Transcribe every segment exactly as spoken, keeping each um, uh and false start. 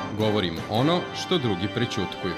Govorim ono što drugi prećutkuju.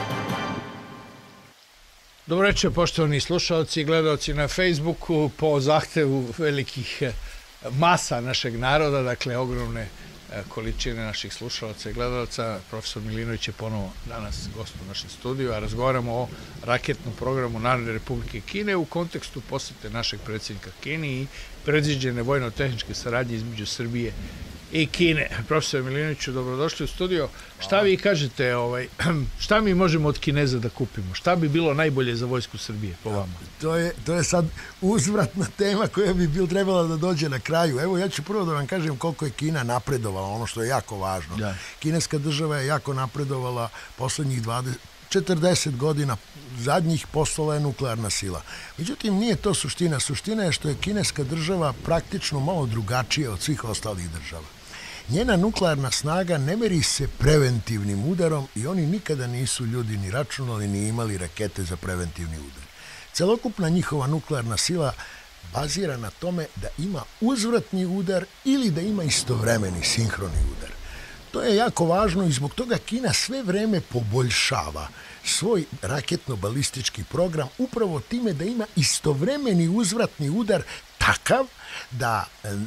Dobro večer, poštovani slušalci i gledalci na Facebooku. Po zahtevu velikih masa našeg naroda, dakle ogromne količine naših slušalaca i gledalaca, profesor Milinović je ponovo danas gost u našem studiju, a razgovaramo o raketnom programu Narodne Republike Kine u kontekstu posete našeg predsjednika Kini i predviđene vojno-tehničke saradnje između Srbije i Kine. Profesor Milinoviću, dobrodošli u studio. Šta vi kažete, ovaj, šta mi možemo od Kineza da kupimo? Šta bi bilo najbolje za vojsku Srbije, po vama? To je, to je sad uzvratna tema koja bi bil trebala da dođe na kraju. Evo, ja ću prvo da vam kažem koliko je Kina napredovala, ono što je jako važno. Da. Kineska država je jako napredovala poslednjih dvadeset, četrdeset godina, zadnjih postala je nuklearna sila. Međutim, nije to suština. Suština je što je kineska država praktično malo drugačija od svih ostalih država. Njena nuklearna snaga ne meri se preventivnim udarom i oni nikada nisu ljudi ni računali ni imali rakete za preventivni udar. Celokupna njihova nuklearna sila bazira na tome da ima uzvratni udar ili da ima istovremeni sinhroni udar. To je jako važno i zbog toga Kina sve vreme poboljšava svoj raketno-balistički program upravo time da ima istovremeni uzvratni udar takav da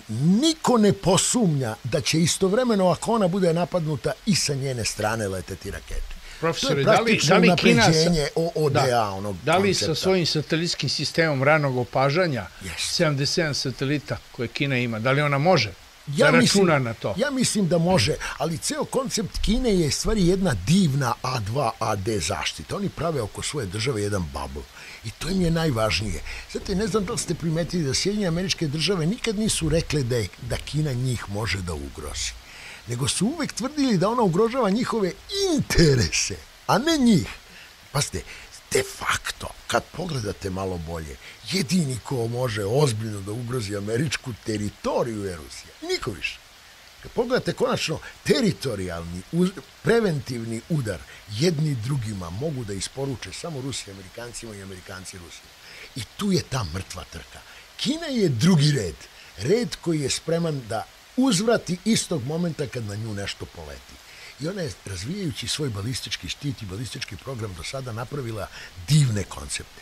niko ne posumnja da će istovremeno, ako ona bude napadnuta, i sa njene strane leteti rakete. Profesore, da li, da li Kina sa, O D A, onog da li koncepta. Sa svojim satelitskim sistemom ranog opažanja, yes. sedamdeset sedam satelita koje Kina ima, da li ona može ja da mislim, računa na to? Ja mislim da može, ali ceo koncept Kine je stvari jedna divna A dva A D zaštita. Oni prave oko svoje države jedan bubble. I to im je najvažnije. Znate, ne znam da li ste primetili da Sjedinjene Američke Države nikad nisu rekle da, je, da Kina njih može da ugrozi. Nego su uvek tvrdili da ona ugrožava njihove interese, a ne njih. Pazite, de facto, kad pogledate malo bolje, jedini ko može ozbiljno da ugrozi američku teritoriju je Rusija. Niko više. Kad pogledate konačno teritorijalni, uz, preventivni udar jedni drugima mogu da isporuče samo Rusija Amerikancima i Amerikanci Rusima. I tu je ta mrtva trka. Kina je drugi red. Red koji je spreman da uzvrati istog momenta kad na nju nešto poleti. I ona je, razvijajući svoj balistički štit i balistički program, do sada napravila divne koncepte.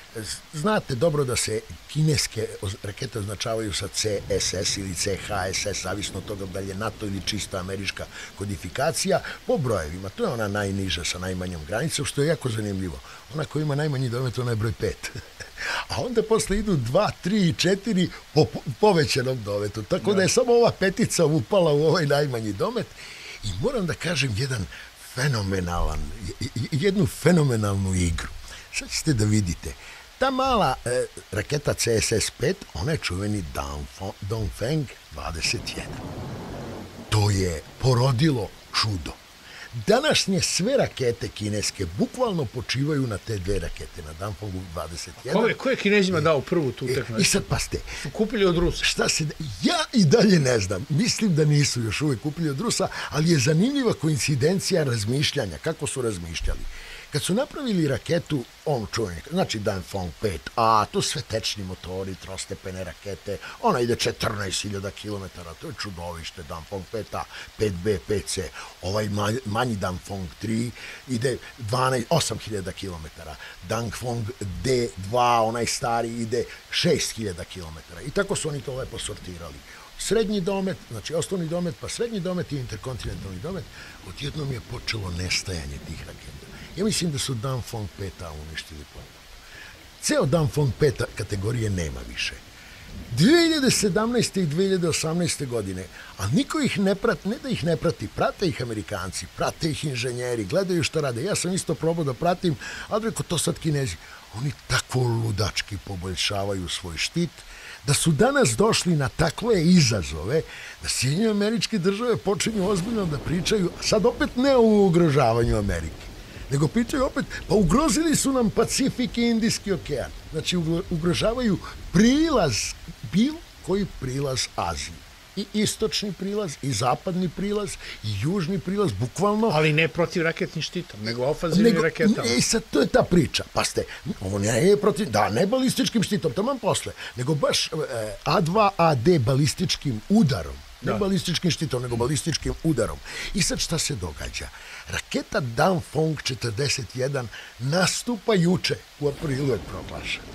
Znate dobro da se kineske rakete označavaju sa C S S ili C H S S, zavisno od toga da li je NATO ili čista američka kodifikacija, po brojevima. To je ona najniža sa najmanjom granicom, što je jako zanimljivo. Ona koja ima najmanji domet, ona je broj pet. A onda posle idu dva, tri i četiri po povećanom dometu. Tako da je samo ova petica upala u ovaj najmanji domet. I moram da kažem jedan fenomenalan, jednu fenomenalnu igru. Sad ćete da vidite. Ta mala e, raketa C S S pet, ona je čuveni Dongfeng dvadeset jedan. To je porodilo čudo. Današnje sve rakete kineske bukvalno počivaju na te dve rakete, na Dongfengu dvadeset jedan. Ko je, ko je Kinezima dao prvu tu tehnologiju? I sad paste. Kupili od Rusa. Šta se, ja i dalje ne znam. Mislim da nisu još uvijek kupili od Rusa, ali je zanimljiva koincidencija razmišljanja. Kako su razmišljali? Kad su napravili raketu, on čuveni, znači Dongfeng pet A, to sve tečni motori, trostepene rakete, ona ide četrnaest hiljada kilometara, to je čudovište, Dongfeng pet A, pet B, pet C, ovaj manji Dongfeng tri ide osam hiljada kilometara, Dongfeng D dva, onaj stari, ide šest hiljada kilometara i tako su oni to lepo sortirali. Srednji domet, znači osnovni domet, pa srednji domet i interkontinentalni domet, odjednom je počelo nestajanje tih raketa. Ja mislim da su Dongfeng pet A uništili potpuno. Ceo Dongfeng pet A kategorije nema više. dve hiljade sedamnaeste. i dve hiljade osamnaeste. godine, a niko ih ne prati, ne da ih ne prati, prate ih Amerikanci, prate ih inženjeri, gledaju što rade. Ja sam isto probao da pratim, ali reko to sad Kinezi. Oni tako ludački poboljšavaju svoj štit, da su danas došli na takve izazove, da Sjedinjene Američke Države počinju ozbiljno da pričaju, a sad opet ne o ugrožavanju Amerike, nego pričaju opet, pa ugrozili su nam Pacifik i Indijski okean. Znači, ugrožavaju prilaz, bilo koji prilaz Aziji. I istočni prilaz, i zapadni prilaz, i južni prilaz, bukvalno... Ali ne protiv raketnim štitom, nego ofanzivnim raketama. Ne, sad, to je ta priča. Pa ste, ovo ne je protiv, da, ne balističkim štitom, taman posle, nego baš A dva A D balističkim udarom Ne Da. balističkim štitom, nego balističkim udarom. I sad šta se događa? Raketa Danfeng četrdeset jedan nastupa juče, u aprilu je proglašena.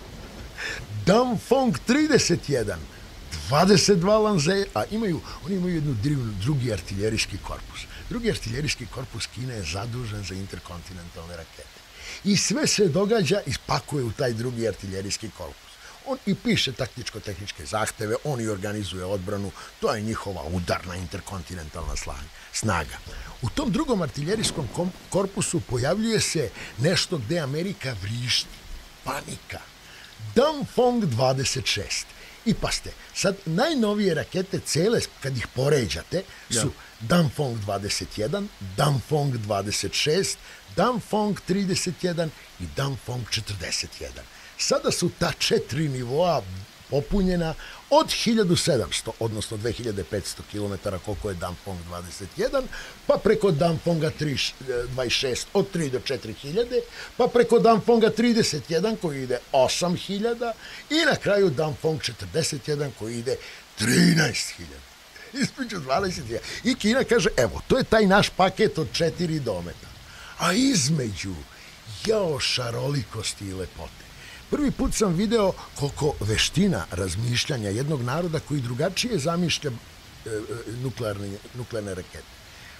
Danfeng trideset jedan, dvadeset dva lanzera, a imaju, oni imaju jednu drivnu, drugi artiljerijski korpus. Drugi artiljerijski korpus Kine je zadužen za interkontinentalne rakete. I sve se događa i spakuje u taj drugi artiljerijski korpus. On i piše taktičko-tehničke zahteve, on i organizuje odbranu, to je njihova udarna interkontinentalna snaga. U tom drugom artiljerijskom korpusu pojavljuje se nešto gde Amerika vrišti, panika. Danfeng dvadeset šest. I paste, sad najnovije rakete cele, kad ih poređate, su ja. Danfeng dvadeset jedan, Danfeng dvadeset šest, Danfeng trideset jedan i Danfeng četrdeset jedan. Sada su ta četiri nivoa popunjena od hiljadu sedamsto, odnosno dve hiljade petsto kilometara, koliko je Danfeng dvadeset jedan, pa preko Danfenga dvadeset šest od tri do četiri hiljade, pa preko Danfenga trideset jedan koji ide osam hiljada i na kraju Danfeng četrdeset jedan koji ide trinaest hiljada. Ispriču dvanaest hiljada. I Kina kaže, evo, to je taj naš paket od četiri dometa. A između, jao šarolikosti i lepote. Prvi put sam video koliko veština razmišljanja jednog naroda koji drugačije zamišlja e, nuklearne, nuklearne rakete.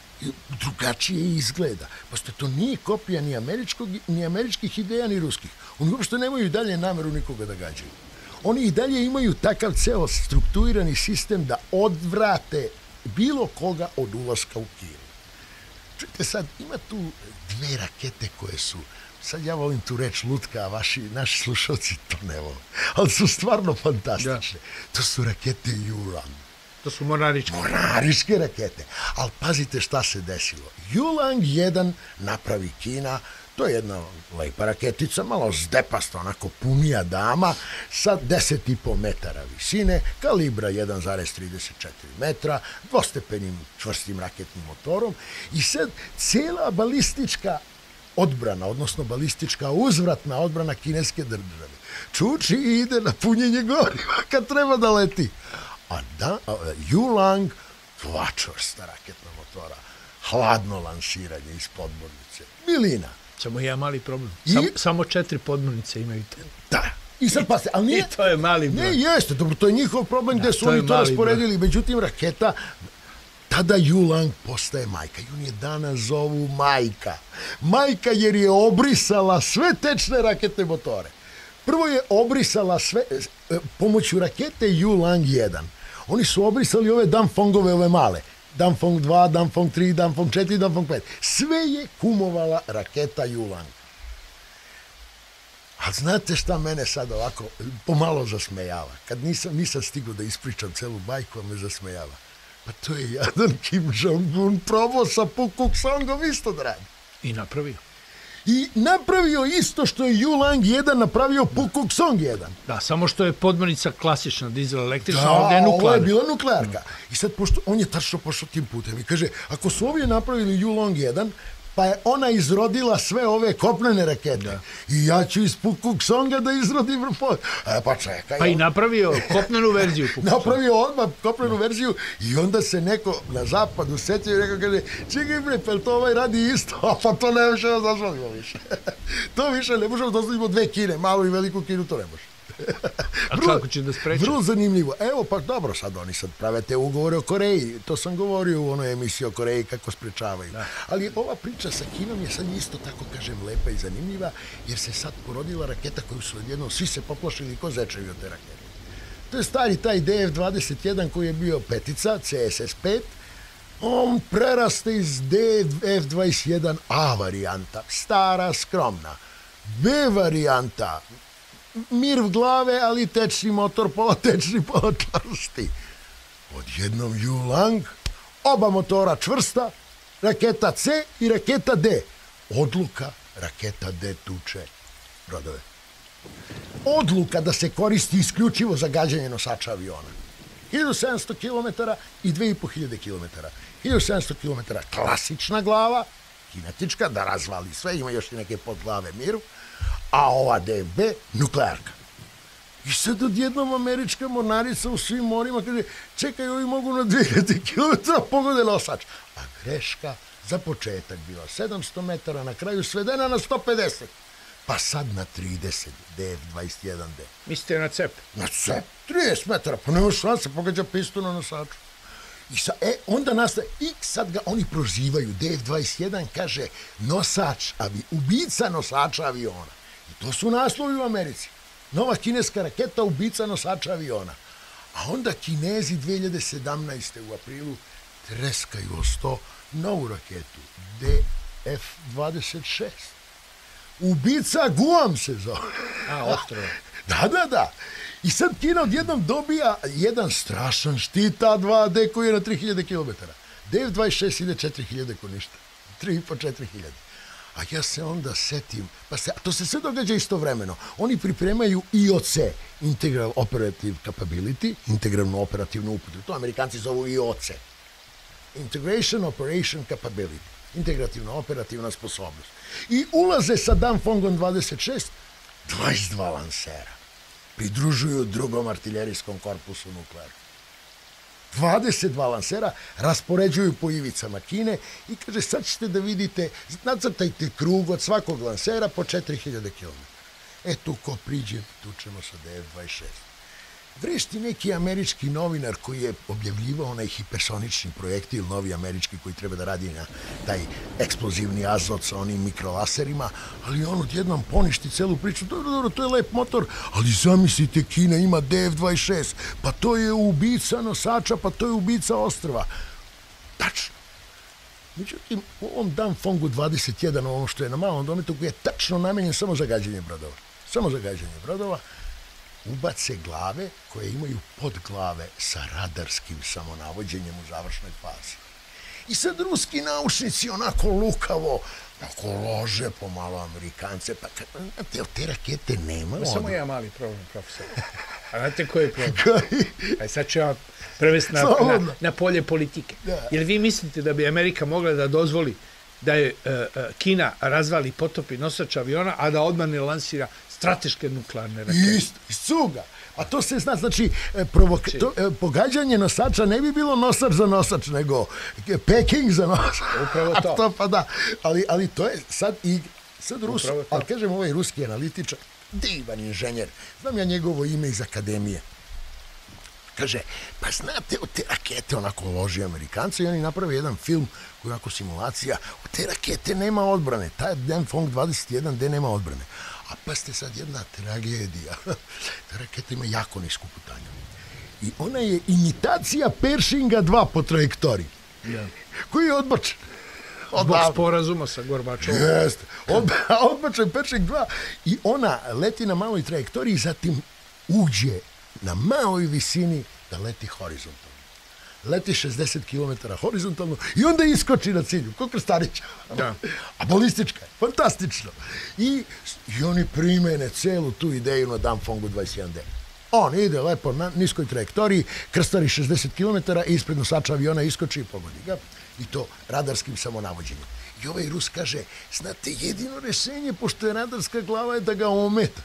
Drugačije izgleda. Pošto to nije kopija ni, američkog, ni američkih ideja, ni ruskih. Oni uopšte nemaju i dalje nameru nikoga da gađaju. Oni i dalje imaju takav ceo strukturirani sistem da odvrate bilo koga od ulaska u Kinu. Čujte sad, ima tu dve rakete koje su, sad ja volim tu reč lutka, a vaši, naši slušalci to ne vole, ali su stvarno fantastične. Ja. To su rakete Yulang. To su mornaričke. Mornaričke rakete. Ali pazite šta se desilo. Yulang jedan napravi Kina, to je jedna lepa raketica, malo zdepasta, onako punija dama, sa deset i po metara visine, kalibra jedan zarez trideset četiri metra, dvostepenim čvrstim raketnim motorom i sad cijela balistička odbrana, odnosno balistička uzvratna odbrana kineske države, čuči i ide na punjenje goriva kad treba da leti. A da, Yulang, dva čvrsta raketna motora, hladno lansiranje iz podmornice, milina. Samo je mali problem. Sam, I, samo četiri podmornice imaju te. Da. I sad pa se, ali nije... I to je mali problem. Ne, jeste, dobro, to je njihov problem da, gde su oni to rasporedili. Broj. Međutim, raketa, tada Yulang postaje majka. I on je danas zovu majka. Majka jer je obrisala sve tečne raketne motore. Prvo je obrisala sve, pomoću rakete Yulang jedan. Oni su obrisali ove Danfengove, ove male. Danfeng dva, Danfeng tri, Danfeng četiri, Danfeng pet. Sve je kumovala raketa Yulang. A znate šta mene sad ovako pomalo zasmejava? Kad nisam, nisam stigao da ispričam celu bajku, a me zasmejava. Pa to je jadan Kim Jong-un probao sa Pukuk-songom isto da radi. I napravio. I napravio isto što je Yulang jedan napravio Pukuk-song jedan. Da, samo što je podmornica klasična, dizel električna, da, ovdje je nuklearna. ovo je bila nuklearka. Da. I sad, pošto on je tačno pošao tim putem i kaže, ako su ovi napravili Yulang jedan, pa je ona izrodila sve ove kopnene rakete. Da. I ja ću iz Pukuk-songa da izrodim... E, pa čekaj. Pa i napravio kopnenu verziju Pukuk-songa. Napravio odmah kopnenu verziju i onda se neko na zapadu setio i neko kaže, čekaj bre, pa to ovaj radi isto, a pa to ne možemo da dozvolimo više. To više ne možemo da dozvolimo dve Kine, malu i veliku Kinu, to ne može. A kako će da spreče? Vrlo zanimljivo. Evo, pa dobro, sad oni sad prave te ugovore o Koreji. To sam govorio u onoj emisiji o Koreji kako sprečavaju. Da. Ali ova priča sa Kinom je sad isto, tako kažem, lepa i zanimljiva, jer se sad porodila raketa koju su odjednom svi se poplašili ko zečevi od te rakete. To je stari taj D F dvadeset jedan koji je bio petica, C S S pet. On preraste iz D F dvadeset jedan A varijanta, stara, skromna. B varijanta, mir v glave, ali tečni motor, pola tečni, pola čvrsti. Odjednom Yulang, oba motora čvrsta, raketa C i raketa D. Odluka, raketa D tuče brodove. Odluka da se koristi isključivo za gađanje nosača aviona. hiljadu sedamsto kilometara i dve i po hiljade kilometara. hiljadu sedamsto kilometara klasična glava, kinetička, da razvali sve, ima još i neke podglave miru, a ova D F B, nuklearka. I sad odjednom američka mornarica u svim morima kaže, čekaj, ovi mogu na dve hiljade kilometara pogode nosač. A greška za početak bila sedamsto metara, na kraju svedena na sto pedeset. Pa sad na trideset, D F dvadeset jedan D. Mislite na cep? Na cep, trideset metara, pa nema šanse, pogađa pistu na nosaču. I sa, e, onda nastaje, i sad ga oni prozivaju, D F dvadeset jedan kaže nosač, avi, ubica nosača aviona. I to su naslovi u Americi. Nova kineska raketa, ubica nosača aviona. A onda Kinezi dve hiljade sedamnaeste. u aprilu treskaju o sto novu raketu, D F dvadeset šest. Ubica Guam se zove. A, ostrova. Da, da, da. I sad Kina odjednom dobija jedan strašan štit A dva D koji je na tri hiljade kilometara. D F dvadeset šest ide četiri hiljade ko ništa. tri i po do četiri hiljade. A ja se onda setim, pa se, to se sve događa istovremeno. Oni pripremaju I O C, Integral Operative Capability, integralnu operativnu upotrebu. To Amerikanci zovu I O C. Integration Operation Capability, integrativna operativna sposobnost. I ulaze sa Danfongom dvadeset šest, dvadeset dva lansera. Pridružuju drugom artiljerijskom korpusu nuklearnom. dvadeset dva lansera raspoređuju po ivicama Kine i kaže, sad ćete da vidite, nacrtajte krug od svakog lansera po četiri hiljade kilometara. E tu ko priđe, tu ćemo sa D F dvadeset šest. Vrešti neki američki novinar koji je objavljivao onaj hipersonični projektil, novi američki koji treba da radi na taj eksplozivni azot sa onim mikrolaserima, ali on odjednom poništi celu priču. Dobro, dobro, to je lep motor, ali zamislite, Kina ima D F dvadeset šest, pa to je ubica nosača, pa to je ubica ostrva. Tačno. Međutim, u ovom Danfongu dvadeset jedan, ono što je na malom dometu, koji je tačno namenjen samo za gađanje brodova. Samo za gađanje brodova. Ubace glave koje imaju podglave sa radarskim samonavođenjem u završnoj fazi. I sad ruski naučnici onako lukavo, ako lože pomalo Amerikance, pa znate, te rakete nema. Ma samo ja mali problem, profesor. A znate koji je problem? Aj sad ću ja prevesti na, na, na polje politike. Da. Jer vi mislite da bi Amerika mogla da dozvoli da je uh, uh, Kina razvali, potopi nosač aviona, a da odmah ne lansira strateške nuklearne rakete. Isto, iz cuga. A to se zna, znači, provoka, to, pogađanje nosača ne bi bilo nosač za nosač, nego Peking za nosač. Upravo to. A to pa da. Ali, ali to je sad i sad Rus, ali kažem, ovaj ruski analitičar, divan inženjer, znam ja njegovo ime iz akademije. Kaže, pa znate, od te rakete onako loži Amerikanci i oni naprave jedan film koji je onako simulacija, od te rakete nema odbrane, taj Danfong dvadeset jedan D nema odbrane. A pa ste sad jedna tragedija. Ta raketa ima jako nisku putanju. I ona je imitacija Pershinga dva po trajektoriji. Yeah. Koji je odbačen. Zbog sporazuma sa Gorbačovom. Jeste. Odbačen Pershing dva. I ona leti na maloj trajektoriji, zatim uđe na maloj visini da leti horizontalno. Leti šezdeset kilometara horizontalno i onda iskoči na cilju, kod Krstarića. Da. A balistička je, fantastično. I, i oni primene celu tu ideju na Danfongu dvadeset jedan D. On ide lepo na niskoj trajektoriji, krstari šezdeset kilometara i ispred nosača aviona iskoči i pogodi ga. I to radarskim samonavođenjem. I ovaj Rus kaže, znate, jedino rešenje, pošto je radarska glava, je da ga ometate.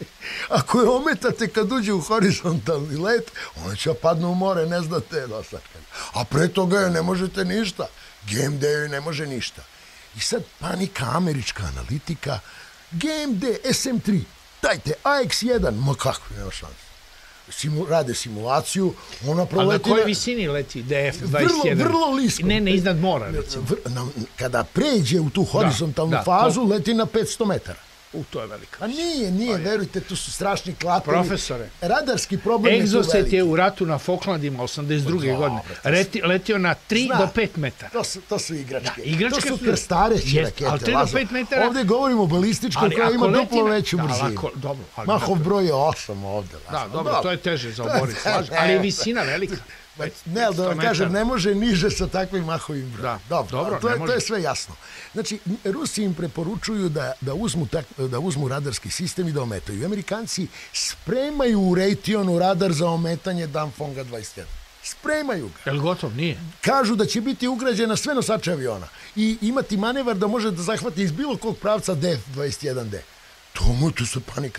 Ako je ometate kad uđe u horizontalni let, on će padnu u more, ne znate nosač. A pre toga je ne možete ništa. G M D joj ne može ništa. I sad panika američka analitika, G M D, S M tri, dajte, A X jedan, ma kako, nema šanse. Simu, rade simulaciju, ona proleti... Ali na kojoj visini leti D F dvadeset jedan? Vrlo, vrlo lisko. Ne, ne, iznad mora, recimo. Na, kada pređe u tu horizontalnu da, da, fazu, to... leti na petsto metara. U, to je velika. A nije, nije, pa verujte, tu su strašni klatovi. Profesore, radarski problem je tu veliki. Exocet je u ratu na Falklandima osamdeset druge godine Reti, letio na tri do pet metara. To su, to su igračke. Da, igračke to su krstareći rakete. Ali tri do pet metara. Ovdje govorimo o balističkoj koja ima duplo veću da, brzinu. Lako, dobro, ali Mahov broj je osam ovdje. Da, dobro, dobro, to je teže za oboriti, ali je visina velika. Ne, ali da vam kažem, ne može niže sa takvim mahovim brojem. Da, dobro, dobro to, je, to je sve jasno. Znači, Rusi im preporučuju da, da, uzmu tak, da uzmu radarski sistem i da ometaju. Amerikanci spremaju u Raytheonu radar za ometanje Danfonga dvadeset jedan. Spremaju ga. Je li gotov? Nije. Kažu da će biti ugrađena sve nosače aviona i imati manevar da može da zahvati iz bilo kog pravca D F dvadeset jedan D. To mu tu su panika tamo.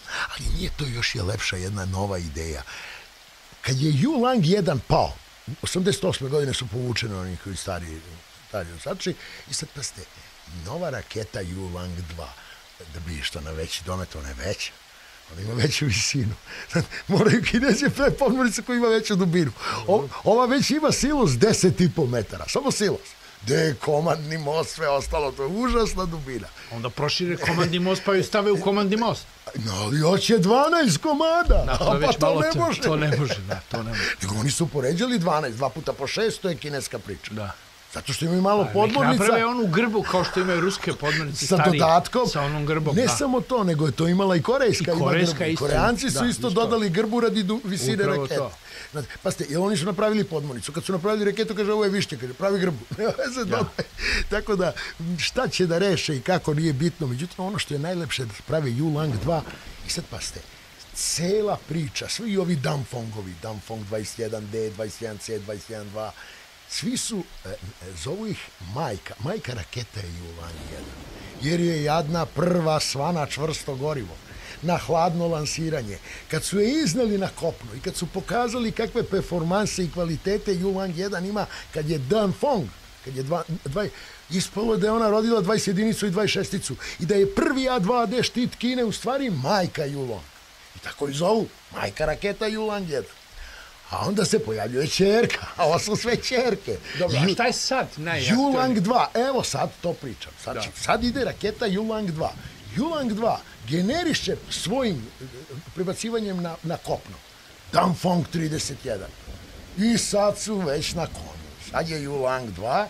Ali nije to, još je lepša jedna nova ideja. Kad je Yulang jedan pao, osamdeset osme godine su povučeni oni koji stari, stari nosači, i sad pa ste, nova raketa Yulang dva, da bi što na veći domet, ona je veća. Ona ima veću visinu. Moraju Kinezi pre podmornice koja ima veću dubinu. O, ova već ima silos deset i po metara. Samo silos. Gde je komandni most, sve ostalo, to je užasna dubina. Onda prošire komandni most pa ju stave u komandni most. No, ali hoće dvanaest komada. Da, to, pa to ne može. To ne može, da, to ne može. Nego oni su poređali dvanaest, dva puta po šest, to je kineska priča. Da. Zato što imaju malo A, podmornica. Nek naprave onu grbu kao što imaju ruske podmornice sa starije. dodatkom. Sa onom grbom, ne da. samo to, nego je to imala i korejska. I korejska ima isto. Koreanci su Da, isto isto. dodali grbu radi du, visine Upravo rakete. to. Znate, pazite, jer oni su napravili podmornicu. Kad su napravili raketu, kaže, ovo je višnje, kaže, pravi grbu. Da. Tako da, šta će da reše i kako, nije bitno. Međutim, ono što je najlepše da prave Yulang dva, i sad pazite, cela priča, svi ovi Damfongovi, Damfong dvadeset jedan D, dvadeset jedan C, dvadeset jedan dva, svi su, e, zovu ih majka, majka raketa je Yulang jedan, jer je jadna prva svana čvrsto gorivo na hladno lansiranje. Kad su je izneli na kopno i kad su pokazali kakve performanse i kvalitete Yulang jedan ima, kad je Damfong, kad je dva, dva, ispalo da je ona rodila dvadeset jedinicu i dvadeset šesticu i da je prvi A dva D štit Kine u stvari majka Yulang. I tako i zovu, majka raketa Yulang jedan. A onda se pojavljuje ćerka, a ovo su sve ćerke. Dobro, a šta je sad najaktualnije? Yulang dva, evo sad to pričam. Sad, Da. sad ide raketa Yulang dva. Yulang dva generiše svojim prebacivanjem na, na kopno Damfong trideset jedan. I sad su već na konju. Sad je Yulang dva,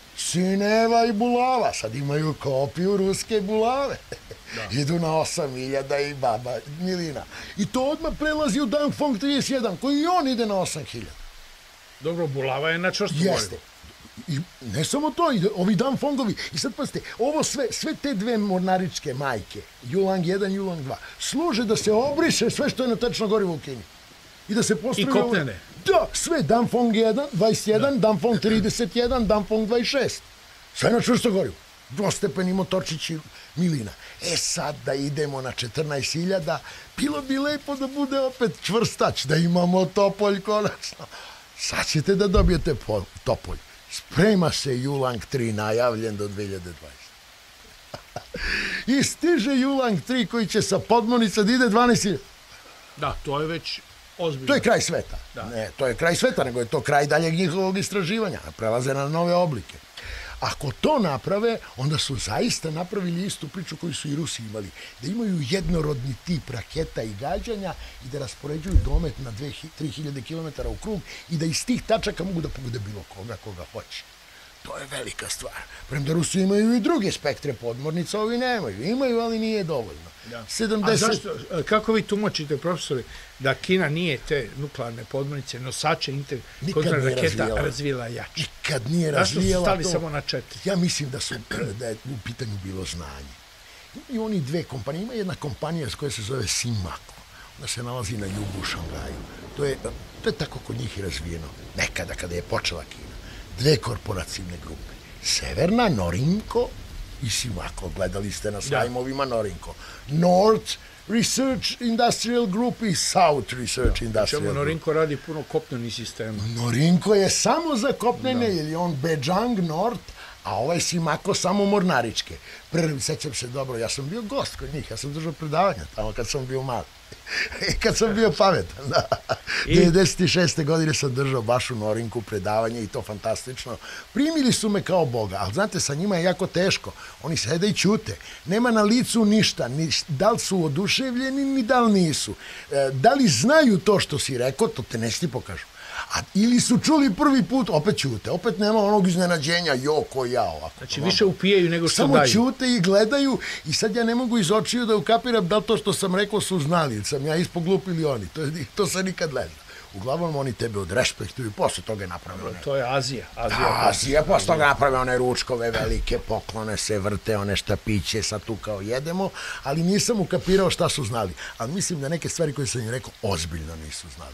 sineva i bulava. Sad imaju kopiju ruske bulave. Da. Idu na osam hiljada i baba milina. I to odmah prelazi u Damfong trideset jedan, koji i on ide na osam hiljada. Dobro, bulava je na čvrsto Jeste. I ne samo to, i ovi Damfongovi. I sad pazite, ovo sve, sve te dve mornaričke majke, Yulang jedan, Yulang dva, služe da se obriše sve što je na tečno gorivo u Kini. I da se postavi... I kopnene. Da, sve, Damfong jedan, dvadeset jedan, da. Damfong trideset jedan, Damfong dvadeset šest. Sve na čvrsto gorivo. Dvostepeni motorčići milina. E sad da idemo na četrnaest hiljada, bilo bi lepo da bude opet čvrstač, da imamo topolj konačno. Sad ćete da dobijete po, topolj. Sprema se Yulang tri, najavljen do dve hiljade dvadesete. I stiže Yulang tri koji će sa podmornica da ide dvanaest hiljada. Da, to je već ozbiljno. To je kraj sveta. Da. Ne, to je kraj sveta, nego je to kraj daljeg njihovog istraživanja. Prelaze na nove oblike. Ako to naprave, onda su zaista napravili istu priču koju su i Rusi imali. Da imaju jednorodni tip raketa i gađanja i da raspoređuju domet na dve do tri hiljade kilometara u krug i da iz tih tačaka mogu da pogode bilo koga, koga hoće. To je velika stvar. Premda Rusi imaju i druge spektre podmornica, ovi nemaju. Imaju, ali nije dovoljno. Da. sedamdeset... A zašto, kako vi tumačite, profesori, da Kina nije te nuklearne podmornice, nosače inter kontraraketa razvila jače? Nikad nije Zašto razvijela to. Zašto su stali samo na četiri? Ja mislim da, su, da je u pitanju bilo znanje. I oni dve kompanije. Ima jedna kompanija koja se zove Simako. Ona se nalazi na jugu u Šangaju. To je, to je tako kod njih i razvijeno. Nekada kada je počela Kina. Dve korporativne grupe. Severna, Norinco i Simako. Gledali ste na sajmovima Norinco. North Research Industrial Group i South Research da, Industrial Group. Norinco radi puno kopnenih sistema. Norinco je samo za kopnene, da. Jer je on Beijing North, a ovaj Simako samo mornaričke. Prvi, sećam se dobro, ja sam bio gost kod njih, ja sam držao predavanja tamo kad sam bio mali. I kad sam bio pametan, da. I... devedeset šeste godine sam držao baš u Norinku predavanje i to fantastično. Primili su me kao Boga, ali znate, sa njima je jako teško. Oni sede i ćute. Nema na licu ništa, ni da li su oduševljeni, ni da li nisu. E, da li znaju to što si rekao, to te neći pokažu. A ili su čuli prvi put, opet ćute, opet nema onog iznenađenja, jo, ko ja ovako. Znači, više upijaju nego što samo daju. Samo ćute i gledaju i sad ja ne mogu iz očiju da ukapiram da li to što sam rekao su znali, ili sam ja ispod glup ili oni, to, to se nikad ne zna. Uglavnom oni tebe odrespektuju i posle toga naprave one. To je Azija. Azija, da, Azija posle toga naprave one ručkove velike, poklone se, vrte one štapiće, sad tu kao jedemo, ali nisam ukapirao šta su znali. Ali mislim da neke stvari koje sam im rekao ozbiljno nisu znali.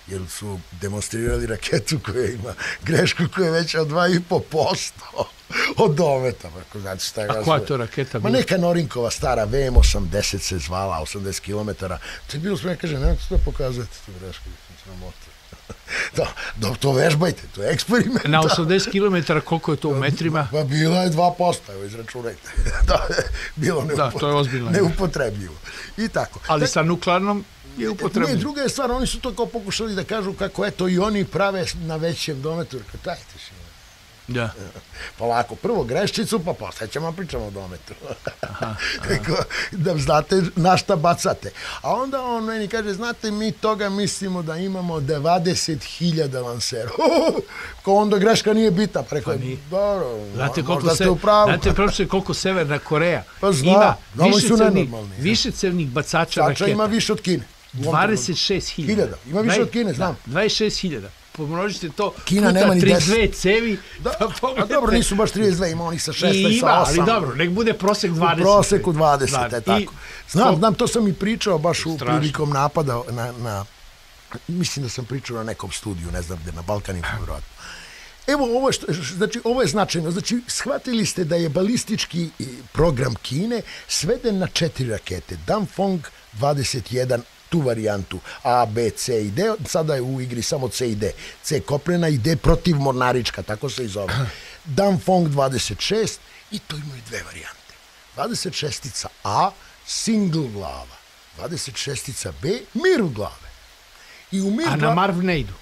jer su demonstrirali raketu koja ima grešku koja je veća od dva i po posto od dometa. Znači, šta A koja je to raketa bila? Ma neka Norinkova stara, V M osamdeset se zvala, osamdeset kilometara. To je bilo sve, kaže, nemojte to pokazati, tu grešku, sramota. Da, da, to vežbajte, to je eksperiment. Na osamdeset kilometara koliko je to u metrima? Pa bila je dva posto, evo izračunajte. Da, bilo da, to je ozbiljno. Neupotrebljivo. I tako. Ali sa nuklearnom je upotrebljivo. Ne, druga je stvar, oni su to kao pokušali da kažu kako eto i oni prave na većem dometu. Dajte se. Da. Polako, prvo greščicu, pa posle ćemo pričamo o dometu. Aha, aha. Da znate na šta bacate. A onda on meni kaže, znate, mi toga mislimo da imamo dvadeset hiljada lansera. Ko onda greška nije bitna. Preko, pa nije. Dobro, znate možda se, ste u pravu. Znate, profesor, koliko Severna Koreja pa zna, ima višecevnih, višecevnih bacača raketa. Ima više od Kine. dvadeset šest hiljada. Ima više od Kine, znam. dvadeset šest hiljada. Pomnožite to Kina puta trideset dve cevi. Da, a dobro, nisu baš trideset dve, ima onih sa šesnaest, sa osam. Ali dobro, nek bude prosek dvadeset. U proseku dvadeset, je tako. Znam, znam, to sam i pričao baš u prilikom napada na, na, mislim da sam pričao na nekom studiju, ne znam gde, na Balkanima, vjerojatno. Evo, ovo je, što, znači, ovo je značajno. Znači, shvatili ste da je balistički program Kine sveden na četiri rakete. Danfeng dvadeset jedan, tu varijantu A, B, C i D, sada je u igri samo C i D. C kopnena i D protivmornarička, tako se i zove. Danfeng dvadeset šest i to imaju dve varijante. dvadeset šestica A, single glava. dvadeset šestica B, mir u glave. I u mir A na Marv ne idu?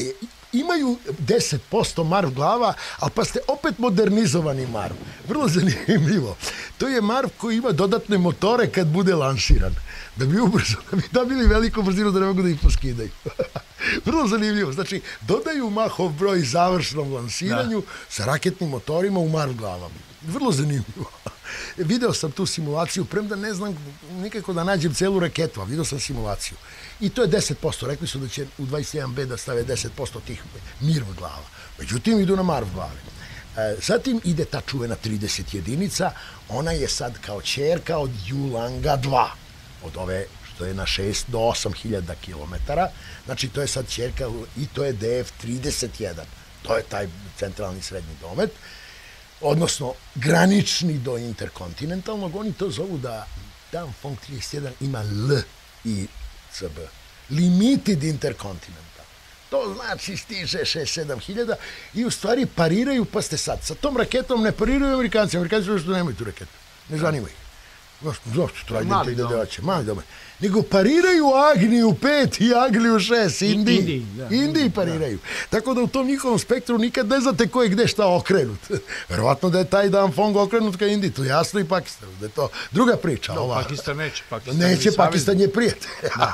Imaju deset posto Marv glava, ali pa ste opet modernizovani Marv. Vrlo zanimljivo. To je Marv koji ima dodatne motore kad bude lansiran. Da bi ubrzo, da bi dobili veliku brzinu da ne mogu da ih poskidaju. Vrlo zanimljivo. Znači, dodaju Machov broj završnom lansiranju da. Sa raketnim motorima u Marv glavama. Vrlo zanimljivo. Video sam tu simulaciju, premda ne znam nikako da nađem celu raketu, a video sam simulaciju. I to je deset posto. Rekli su da će u dvadeset jedan B da stave deset posto tih Mirv glava. Međutim, idu na Marv glave. E, zatim ide ta čuvena trideset jedinica. Ona je sad kao ćerka od Julanga dva. Od ove što je na šest do osam hiljada kilometara. Znači, to je sad ćerka i to je D F trideset jedan. To je taj centralni srednji domet. Odnosno, granični do interkontinentalnog. Oni to zovu da Danfeng trideset jedan ima L i C B. Limited intercontinental. To znači stiže šest sedam hiljada i u stvari pariraju, pa ste sad. Sa tom raketom ne pariraju Amerikanci. Amerikanci su što nemaju tu raketu. Ne zanima ih. Zašto Trident ide devaće? Mali domen. Nego pariraju Agniju pet i Agniju šest, Indiji. Indiji, da, Indiji pariraju. Da. Tako da u tom njihovom spektru nikad ne znate ko je gde šta okrenut. Verovatno da je taj Danfeng okrenut ka Indiji, to jasno i Pakistanu, da je to druga priča. No, ova. Pakistan neće. Pakistan neće, Pakistan je prijatelj.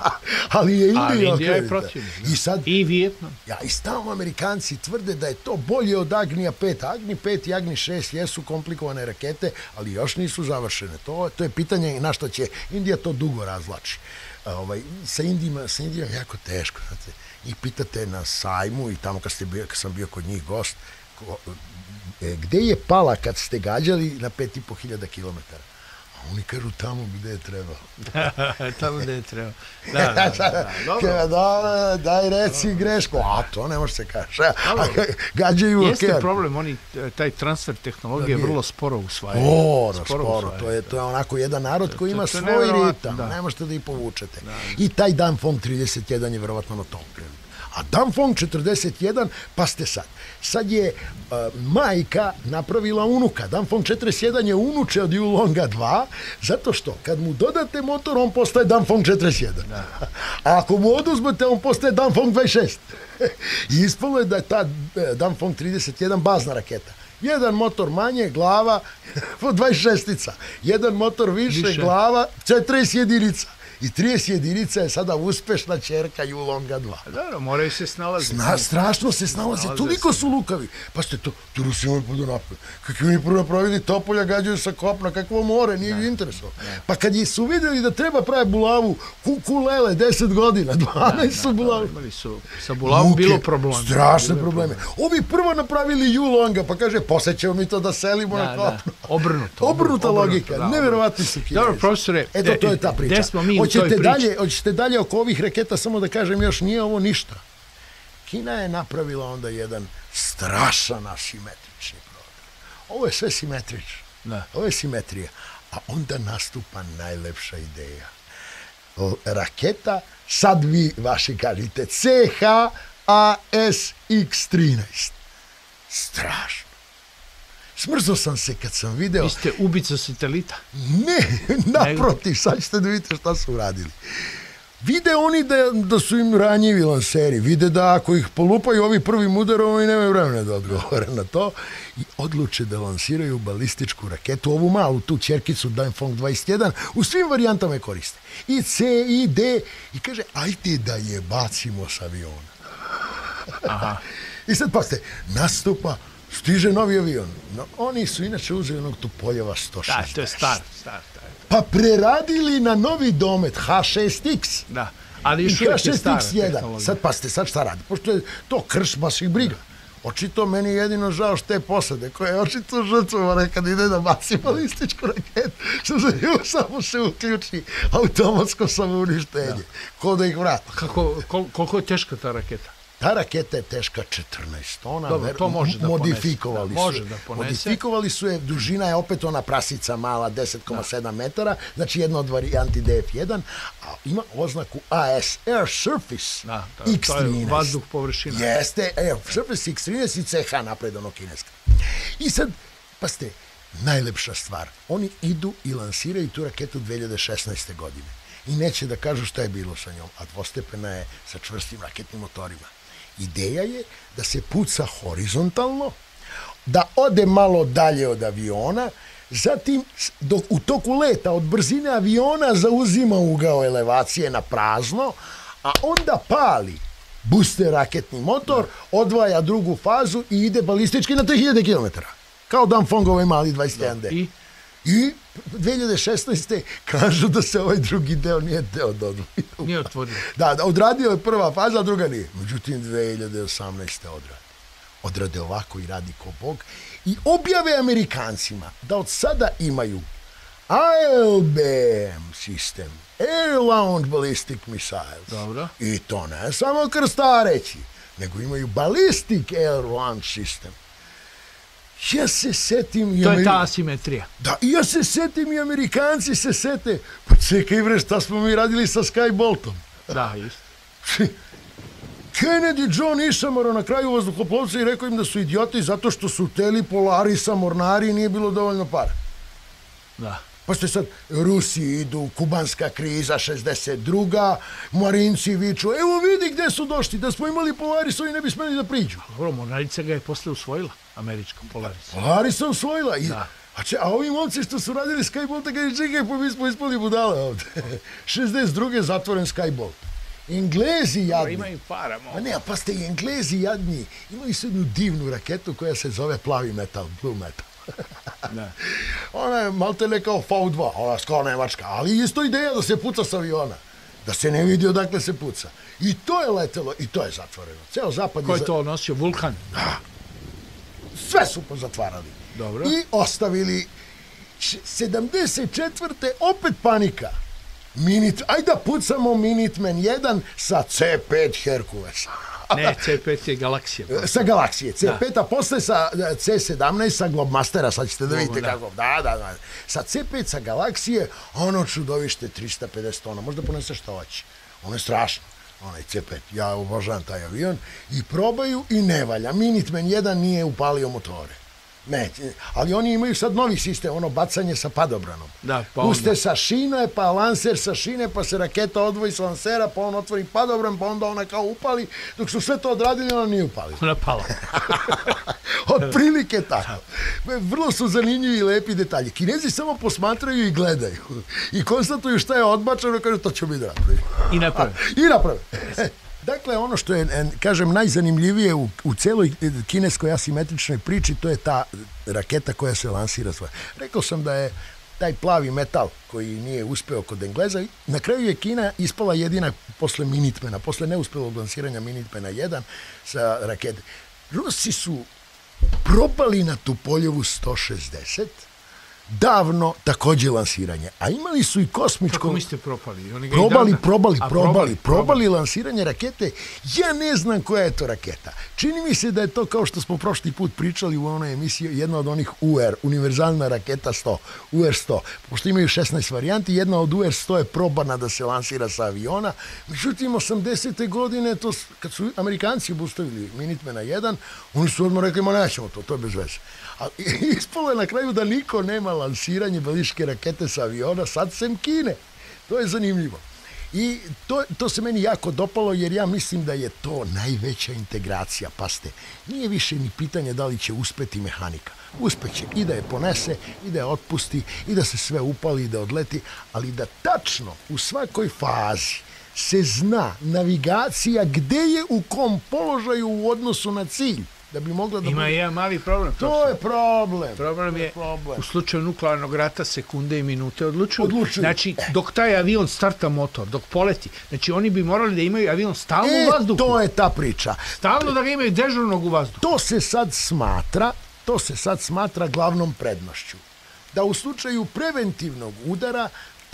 Ali je Indija okrenut. je protivno. I, sad, I Vijetnam. Ja, i stalno Amerikanci tvrde da je to bolje od Agnija pet. Agni pet i Agni šest jesu komplikovane rakete, ali još nisu završene. To, to je pitanje na što će Indija to dugo razvlači. Ovaj, sa Indijima, sa Indijima jako teško. Znate, i pitate na sajmu i tamo kad, ste bio, kad sam bio kod njih gost, ko, e, gde je pala kad ste gađali na pet i po hiljada kilometara? A oni kažu tamo gde je trebalo. Tamo gde je trebalo. Da, da, da, da, da, daj reci grešku. A to ne može se kaži. Gađaju Jeste okean. problem, oni, taj transfer tehnologije je vrlo sporo usvajaju. Sporo, sporo. To je, to je onako jedan narod koji ima svoj ritam. Ne možete da ih povučete. I taj Danfeng trideset jedan je verovatno na tom krenu. A Danfeng četrdeset jedan, pa ste sad. Sad je uh, majka napravila unuka. Danfeng četrdeset jedan je unuče od Yulonga dva, zato što kad mu dodate motor, on postaje Danfeng četrdeset jedan. Da. A ako mu oduzmete, on postaje Danfeng dvadeset šest. I ispalo je da je ta Danfeng trideset jedan bazna raketa. Jedan motor manje, glava po dvadeset šestica. Jedan motor više, više. glava četrdeset jedinica. I trideset jedinica je sada uspešna ćerka Yulonga dva. Dobro, moraju se snalaziti. Sna, strašno se snalaze, snalaze toliko su lukavi. Pa ste to, tu Rusi imaju podu napred. Kakvi oni prvo napravili Topolja, gađaju sa kopna, kakvo more, nije ih interesovalo. Pa kad su vidjeli da treba pravi bulavu, kulele, deset godina, dvanaest su bulavu. Imali su sa bulavom bilo probleme. Strašne probleme. Ovi prvo napravili Yulonga, pa kaže, posle ćemo mi to da selimo na kopno. Obrnuto. Obrnuta logika, neverovatni su Kinezi. Dobro, profesore, eto, to je ta priča. Gde smo mi u toj Hoćete priči? dalje, hoćete dalje oko ovih raketa, samo da kažem još, nije ovo ništa. Kina je napravila onda jedan strašan asimetrični program. Ovo je sve simetrično. Da. Ovo je simetrija. A onda nastupa najlepša ideja. Raketa, sad vi vaši kažete C H A S X trinaest. Strašno. Smrzao sam se kad sam video... Vi ste ubica satelita? Ne, naprotiv, sad ćete da vidite šta su uradili. Vide oni da, da su im ranjivi lanseri, vide da ako ih polupaju ovi prvim udarom, oni nemaju vremena da odgovore na to i odluče da lansiraju balističku raketu, ovu malu, tu ćerkicu Danfeng dvadeset jedan, u svim varijantama je koriste. I C, i D, i kaže, ajde da je bacimo s aviona. Aha. I sad pa ste, nastupa, stiže novi avion. No, oni su inače uzeli onog Tupoljeva sto šezdeset. Da, to je star, star. Pa preradili na novi domet H šest X. Da, ali još I uvijek je H šest X stara jedan. tehnologija. Sad pa ste, sad šta radi? Pošto je to krš, baš ih briga. Očito meni je jedino žao što te posade, koja je očito žrtvovana kad ide da baci balističku raketu, što se ju samo se uključi automatsko samouništenje. Ko da ih vrati. Kako, kol, koliko je teška ta raketa? Ta raketa je teška četrnaest tona. Dobro, to može da modifikovali ponese. Da, su. može da ponese. Modifikovali su je, dužina je opet ona prasica mala, deset zarez sedam metara, znači jedna od varijanti D F jedan, a ima oznaku A S, Air Surface Da, da, X trinaest. to je vazduh površina. Jeste, Air Surface X trinaest i C H napredano kineska. I sad, pa ste, najlepša stvar, oni idu i lansiraju tu raketu dve hiljade šesnaeste. godine. I neće da kažu šta je bilo sa njom, a dvostepena je sa čvrstim raketnim motorima. Ideja je da se puca horizontalno, da ode malo dalje od aviona, zatim dok u toku leta od brzine aviona zauzima ugao elevacije na prazno, a onda pali booster raketni motor, odvaja drugu fazu i ide balistički na tri hiljade kilometara. Kao Danfeng ovaj mali dvadeset jedan D. I? I dve hiljade šesnaeste. kažu da se ovaj drugi deo nije deo da odvoji. Nije otvorio. Da, da, odradio je prva faza, a druga nije. Međutim, dve hiljade osamnaeste. odradi. Odrade ovako i radi ko Bog. I objave Amerikancima da od sada imaju I L B M sistem, Air Launched Ballistic Missiles. Dobro. I to ne samo krstareći, nego imaju Ballistic Air Launch System. Ja se setim... To je ta asimetrija. Da, i ja se setim i Amerikanci se sete. Pa čekaj bre, šta smo mi radili sa Skyboltom? Da, isto. Kennedy John išamaro na kraju vazduhoplovca i rekao im da su idioti zato što su teli Polarisa, mornari i nije bilo dovoljno para. Da. Pa ste sad, Rusi idu, kubanska kriza, šezdeset druga, Marinci viču, evo vidi gde su došli, da smo imali Polaris, oni ne bi smeli da priđu. Dobro, mornarica ga je posle usvojila, američka Polaris. Polaris je usvojila. I, da. A, če, a ovi momci što su radili Skybolta, kaže, čekaj, pa mi smo ispali budale ovde. šezdeset druge zatvoren Skybolt. Englezi jadni. Imaju para, mogu. A ne, pa ste i Englezi jadni. Imali su jednu divnu raketu koja se zove plavi metal, blue metal. Da. Ona je malte ne kao V dva, ona skoro nemačka, ali isto ideja da se puca s aviona. Da se ne vidi odakle se puca. I to je letelo, i to je zatvoreno. Ceo zapad Ko je... je to nosio? Vulkan? Da. Sve su pozatvarali. Dobro. I ostavili sedamdeset četvrte opet panika. Minit, ajde da pucamo Minuteman jedan sa C pet Herkulesa. Ne, C pet je Galaksija. Sa Galaksije, C pet, da. A posle sa C sedamnaest sa Globemastera, sad ćete da vidite da. kako. Da, da, da. Sa C pet sa Galaksije, ono čudovište trista pedeset tona, možda ponese šta hoće. Ono je strašno, onaj C pet. Ja obožavam taj avion. I probaju i ne valja. Minuteman jedan nije upalio motore. Ne, ali oni imaju sad novi sistem, ono bacanje sa padobranom. Da, pa puste onda. sa šine, pa lanser sa šine, pa se raketa odvoji s lansera, pa on otvori padobran, pa onda ona kao upali. Dok su sve to odradili, ona nije upalila. Ona pala. Od prilike tako. Vrlo su zanimljivi i lepi detalji. Kinezi samo posmatraju i gledaju. I konstatuju šta je odbačeno, kažu to ću mi da napravim. I naprave. I naprave. Dakle, ono što je, kažem, najzanimljivije u, u celoj kineskoj asimetričnoj priči, to je ta raketa koja se lansira svoje. Rekao sam da je taj plavi metal koji nije uspeo kod Engleza, na kraju je Kina ispala jedina posle Minutemana, posle neuspelog lansiranja Minutemana jedan sa rakete. Rusi su propali na Tupoljevu sto šezdeset, davno takođe lansiranje. A imali su i kosmičko... Kako mislite propali? Oni ga probali, i dan... probali, A, probali, probali, probali lansiranje rakete. Ja ne znam koja je to raketa. Čini mi se da je to, kao što smo prošli put pričali u onoj emisiji, jedna od onih U R, univerzalna raketa sto, U R sto. Pošto imaju šesnaest varijanti, jedna od U R sto je probana da se lansira sa aviona. Međutim, osamdesete godine, to, kad su Amerikanci obustavili Minutemana jedan, oni su odmah rekli, ma nećemo to, to je bez veze. A ispalo je na kraju da niko nema lansiranje balističke rakete sa aviona, sad sem Kine. To je zanimljivo. I to, to se meni jako dopalo, jer ja mislim da je to najveća integracija. Paste, nije više ni pitanje da li će uspeti mehanika. Uspeće i da je ponese, i da je otpusti, i da se sve upali, i da odleti, ali da tačno u svakoj fazi se zna navigacija gde je u kom položaju u odnosu na cilj. Da bi mogla da... Ima bude... jedan mali problem. To je problem. Problem je, problem. U slučaju nuklearnog rata sekunde i minute odlučuju. Odlučuju. Znači, dok taj avion starta motor, dok poleti, znači oni bi morali da imaju avion stalno e, u vazduhu. to je ta priča. Stalno da ga imaju dežurnog u vazduhu. To se sad smatra, to se sad smatra glavnom prednošću. Da u slučaju preventivnog udara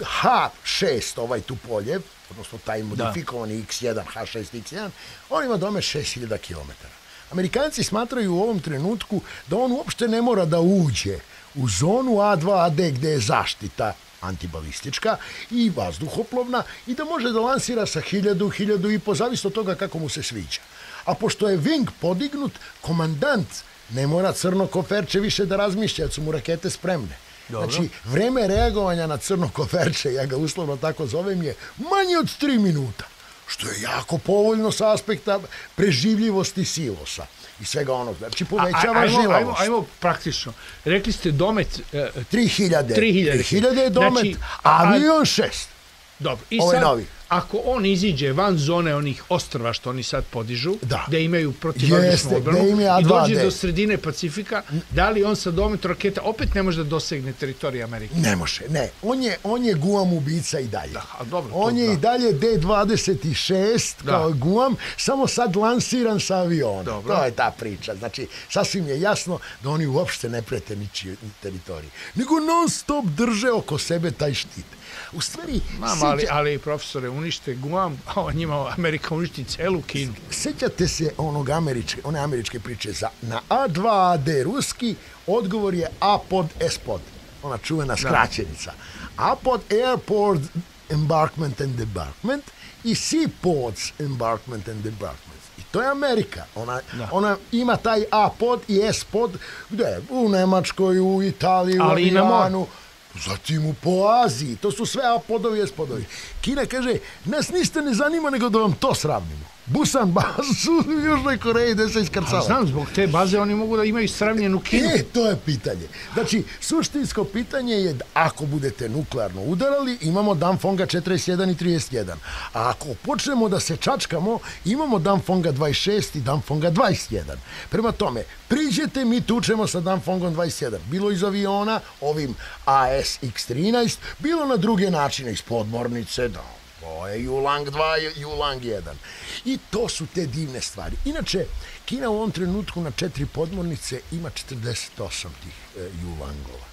H šest, ovaj Tupoljev, odnosno taj modifikovani X jedan, H šest X jedan, on ima domet šest hiljada kilometara. Amerikanci smatraju u ovom trenutku da on uopšte ne mora da uđe u zonu A dva A D gde je zaštita antibalistička i vazduhoplovna i da može da lansira sa hiljadu, hiljadu i po, zavisno od toga kako mu se sviđa. A pošto je Wing podignut, komandant ne mora crno koferče više da razmišlja, jer su mu rakete spremne. Dobro. Znači, vreme reagovanja na crno koferče, ja ga uslovno tako zovem, je manje od tri minuta. Što je jako povoljno sa aspekta preživljivosti silosa i svega onog. Znači, povećava žilavost. Ajmo, ajmo praktično. Rekli ste domet... E, tri hiljade. tri hiljade je domet, znači, avion šest. Dobro. I Ovo sad, novi. Ako on iziđe van zone onih ostrva što oni sad podižu, da, da imaju protivvazdušnu odbranu i dođe do sredine Pacifika, da li on sa dometom raketa opet ne može da dosegne teritoriju Amerike? Ne može, ne. On je, on je Guam ubica i dalje. Da, a dobro, on to, je da. i dalje D dvadeset šest da. Kao Guam, samo sad lansiran sa aviona. Dobro. To je ta priča. Znači, sasvim je jasno da oni uopšte ne prete ničiju teritoriji, nego non stop drže oko sebe taj štit. U stvari... Mam, seća... ali, ali, profesore, unište Guam, a njima Amerika uništi celu Kinu. Sećate se onog američke, one američke priče za na A dva A D ruski, odgovor je A pod S pod, ona čuvena skraćenica. Da. A pod Airport Embarkment and Debarkment i C pods Embarkment and Debarkment. I to je Amerika. Ona, ona ima taj A pod i S pod, gde? U Nemačkoj, u Italiji, u Iranu. Zatim po Aziji, to su sve A-podovi i S-podovi. Kina kaže, nas ništa ne zanima nego da vam to sravnimo. Busan bazu u Južnoj Koreji gde se iskrcava. A znam, zbog te baze oni mogu da imaju sravnjenu Kinu. E, to je pitanje. Znači, suštinsko pitanje je da ako budete nuklearno udarali, imamo Danfonga četrdeset jedan i trideset jedan. A ako počnemo da se čačkamo, imamo Danfonga dvadeset šest i Danfonga dvadeset jedan. Prema tome, priđete, mi tučemo sa Danfongom dvadeset jedan. Bilo iz aviona, ovim A S X trinaest, bilo na druge načine, iz podmornice, da, to je Yulang dva, Yulang jedan. I to su te divne stvari. Inače, Kina u ovom trenutku na četiri podmornice ima četrdeset osam tih e, Yulangova.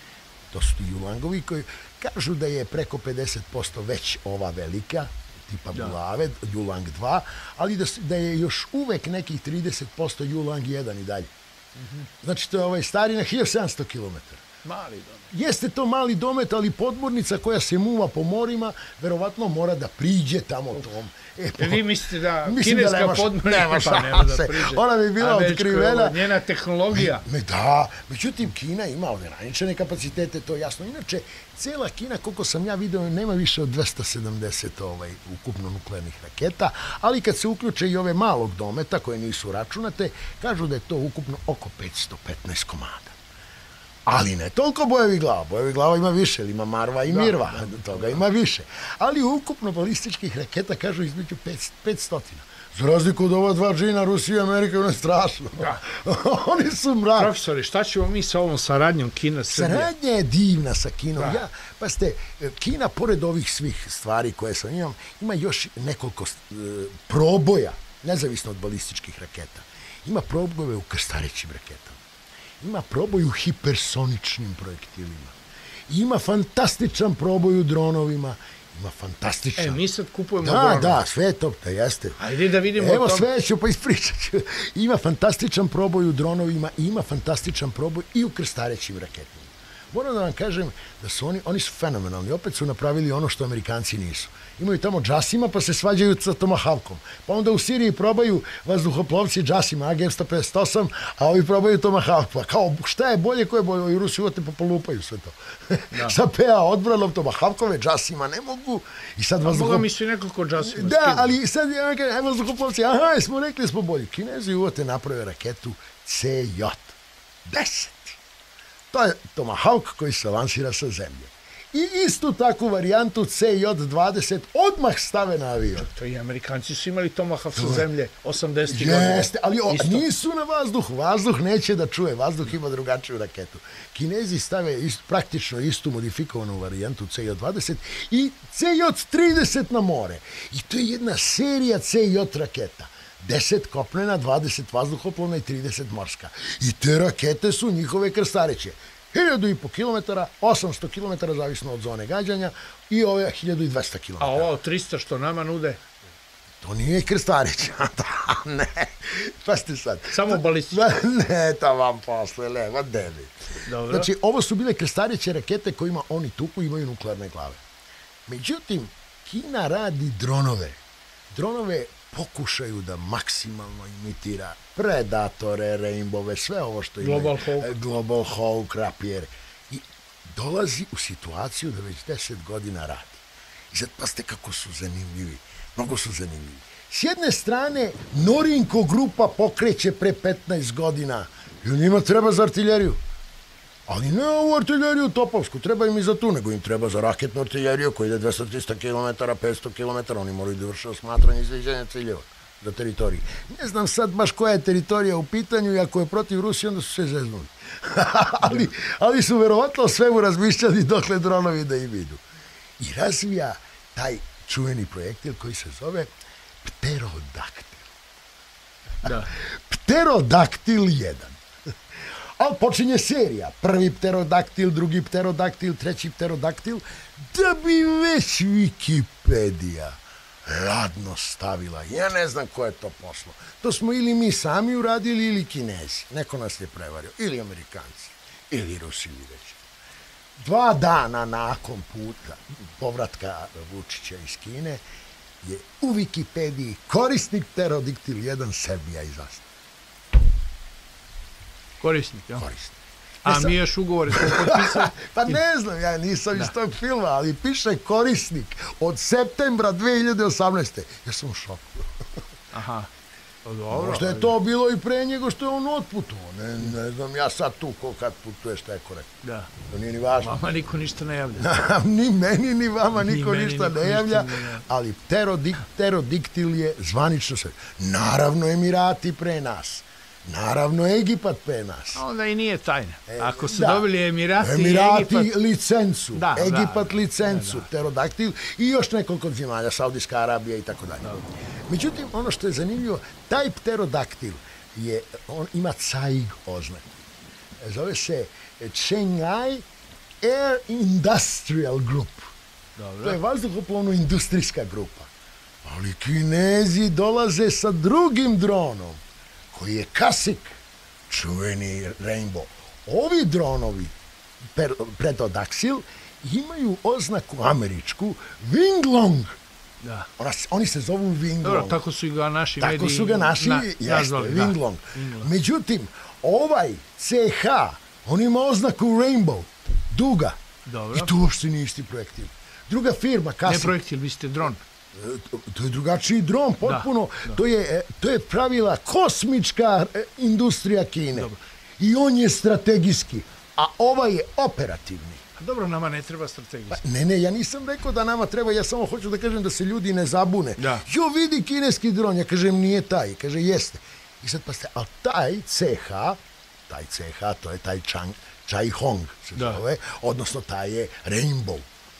To su ti Yulangovi koji kažu da je preko pedeset posto već ova velika, tipa Bulave, Yulang dva, ali da, da je još uvek nekih trideset posto Yulang jedan i dalje. Mm-hmm. Znači, to je ovaj stari na hiljadu sedamsto kilometara. Mali domet. Jeste to mali domet, ali podmornica koja se muva po morima, verovatno mora da priđe tamo tom. E, po... Vi mislite da kineska da podmornica pa nema da priđe? Ona bi bila otkrivena. Njena tehnologija. Me, da, međutim, Kina ima ograničene kapacitete, to je jasno. Inače, cela Kina, koliko sam ja video, nema više od dvesta sedamdeset ovaj, ukupno nuklearnih raketa, ali kad se uključe i ove malog dometa, koje nisu računate, kažu da je to ukupno oko petsto petnaest komada. Ali ne toliko bojevi glava. Bojevi glava ima više, ili ima Marva i Mirva. Da, da, toga ima više. Ali ukupno balističkih raketa kažu između petsto. Za razliku od ova dva džina, Rusija i Amerika, ono je strašno. Da. Oni su mrak. Profesori, šta ćemo mi sa ovom saradnjom Kina-Srbija? Saradnja je divna sa Kinom. Ja, pa ste, Kina, pored ovih svih stvari koje sam imam, ima još nekoliko e, proboja, nezavisno od balističkih raketa. Ima proboje u krstarećim raketama. ima proboj u hipersoničnim projektilima, ima fantastičan proboj u dronovima, ima fantastičan. E, mi sad kupujemo da, dronove. Da, sve je to, da jeste. Ajde da vidimo Evo, o tom. sve ću pa ispričat ću. Ima fantastičan proboj u dronovima, ima fantastičan proboj i u krstarećim raketama. Moram da vam kažem da su oni, oni su fenomenalni. Opet su napravili ono što Amerikanci nisu. Imaju tamo džasima pa se svađaju sa Tomahawkom. Pa onda u Siriji probaju vazduhoplovci džasima A G sto pedeset osam, a ovi probaju Tomahawk. Pa kao, šta je bolje, ko je bolje? I Rusi uvate pa polupaju sve to. Da. Sa P A odbranom Tomahawkove džasima ne mogu. I sad vazduhop... Mogu mi su nekoliko džasima. Da, ali sad ja kažem, vazduhoplovci, aha, smo rekli smo bolji. Kinezi uvate naprave raketu C J deset. To je Tomahawk koji se lansira sa zemlje. I istu takvu varijantu C J dvadeset odmah stave na avion. To i Amerikanci su imali Tomahawk sa zemlje osamdesetih godina. Jeste, ali o, nisu na vazduh. Vazduh neće da čuje. Vazduh ima drugačiju raketu. Kinezi stave ist, praktično istu modifikovanu varijantu C J dvadeset i C J trideset na more. I to je jedna serija C J raketa. deset kopnena, dvadeset vazduhoplovna i trideset morska. I te rakete su njihove krstareće. hiljadu i po kilometara, osamsto kilometara, zavisno od zone gađanja, i ove hiljadu i dvesta kilometara. A ovo trista što nama nude? To nije krstareća, da, ne. Pa ste sad. Samo balističko? Ne, to vam posle, leva, debi. Dobro. Znači, ovo su bile krstareće rakete kojima oni tuku i imaju nuklearne glave. Međutim, Kina radi dronove. Dronove pokušaju da maksimalno imitira Predatore, Rainbowe, sve ovo što imaju. Global Hawk. Global Hawk, Rapier. I dolazi u situaciju da već deset godina radi. I sad pa ste kako su zanimljivi. Mnogo su zanimljivi. S jedne strane, Norinko grupa pokreće pre petnaest godina. Jer njima treba za artiljeriju. Ali ne ovu artiljeriju topovsku, treba im i za tu, nego im treba za raketnu artiljeriju koja ide dvesta do trista kilometara, petsto kilometara, oni moraju da vrše osmatranje izviđenja ciljeva za teritoriju. Ne znam sad baš koja je teritorija u pitanju i ako je protiv Rusije, onda su se zeznuli. ali, ali su verovatno sve u razmišljali dokle dronovi da im idu. I razvija taj čuveni projektil koji se zove Pterodaktil. Da. Pterodaktil jedan. Ali počinje serija. Prvi pterodaktil, drugi pterodaktil, treći pterodaktil, da bi već Wikipedija ladno stavila. Ja ne znam ko je to poslo. To smo ili mi sami uradili ili Kinezi. Neko nas je prevario. Ili Amerikanci. Ili Rusi videći. Dva dana nakon puta povratka Vučića iz Kine je u Wikipediji korisnik pterodaktil jedan Srbija izastav. Korisnik, ja? Korisnik. A mi još ugovore smo potpisali? Pa ne znam, ja nisam iz tog filma, ali piše korisnik od septembra dve hiljade osamnaeste. Ja sam u šoku. Aha. Dobro. Možda je to bilo i pre njega što je on otputovao. Ne, ne znam, ja sad tu ko kad putuje šta je korektno. Da. To nije ni važno. Vama niko ništa ne javlja. Ni meni, ni vama niko meni ništa niko ne javlja, ništa ne javlja. ali pterodik, pterodiktil je zvanično sve. Naravno Emirati pre nas. Naravno Egipat pre nas. A onda i nije tajna. Ako su Da. dobili Emirati, Emirati Egipat... licencu, Da, Egipat da, licencu, da, da. pterodaktil i još nekoliko zemalja, Saudijska Arabija i tako dalje. Međutim, ono što je zanimljivo, taj pterodaktil je, on ima C A I G oznaku. Zove se Shanghai Air Industrial Group. Dobro. To je vazduhoplovno-industrijska grupa. Ali Kinezi dolaze sa drugim dronom, koji je Kasik, čuveni Rainbow. Ovi dronovi, Pterodaktil, imaju oznaku američku Winglong. Da. Ona, oni se zovu Winglong. Dobro, tako su ga naši mediji... Tako su ga naši, na, jeste, nazvali, Winglong. Da. Winglong. Međutim, ovaj C H, on ima oznaku Rainbow, duga. Dobro. I to uopšte nije isti projektil. Druga firma, Kasik. Ne projektil, vi ste dron. To je drugačiji dron, potpuno. Da, da. To, je, to je pravila kosmička industrija Kine. Dobro. I on je strategijski, a ovaj je operativni. A dobro, nama ne treba strategija. Pa, ne, ne, ja nisam rekao da nama treba, ja samo hoću da kažem da se ljudi ne zabune. Da. Jo, vidi kineski dron, ja kažem nije taj, kaže jeste. I sad pa ste, ali taj C H, taj C H, to je taj Chang, Chai Hong se Da. zove, odnosno taj je Rainbow.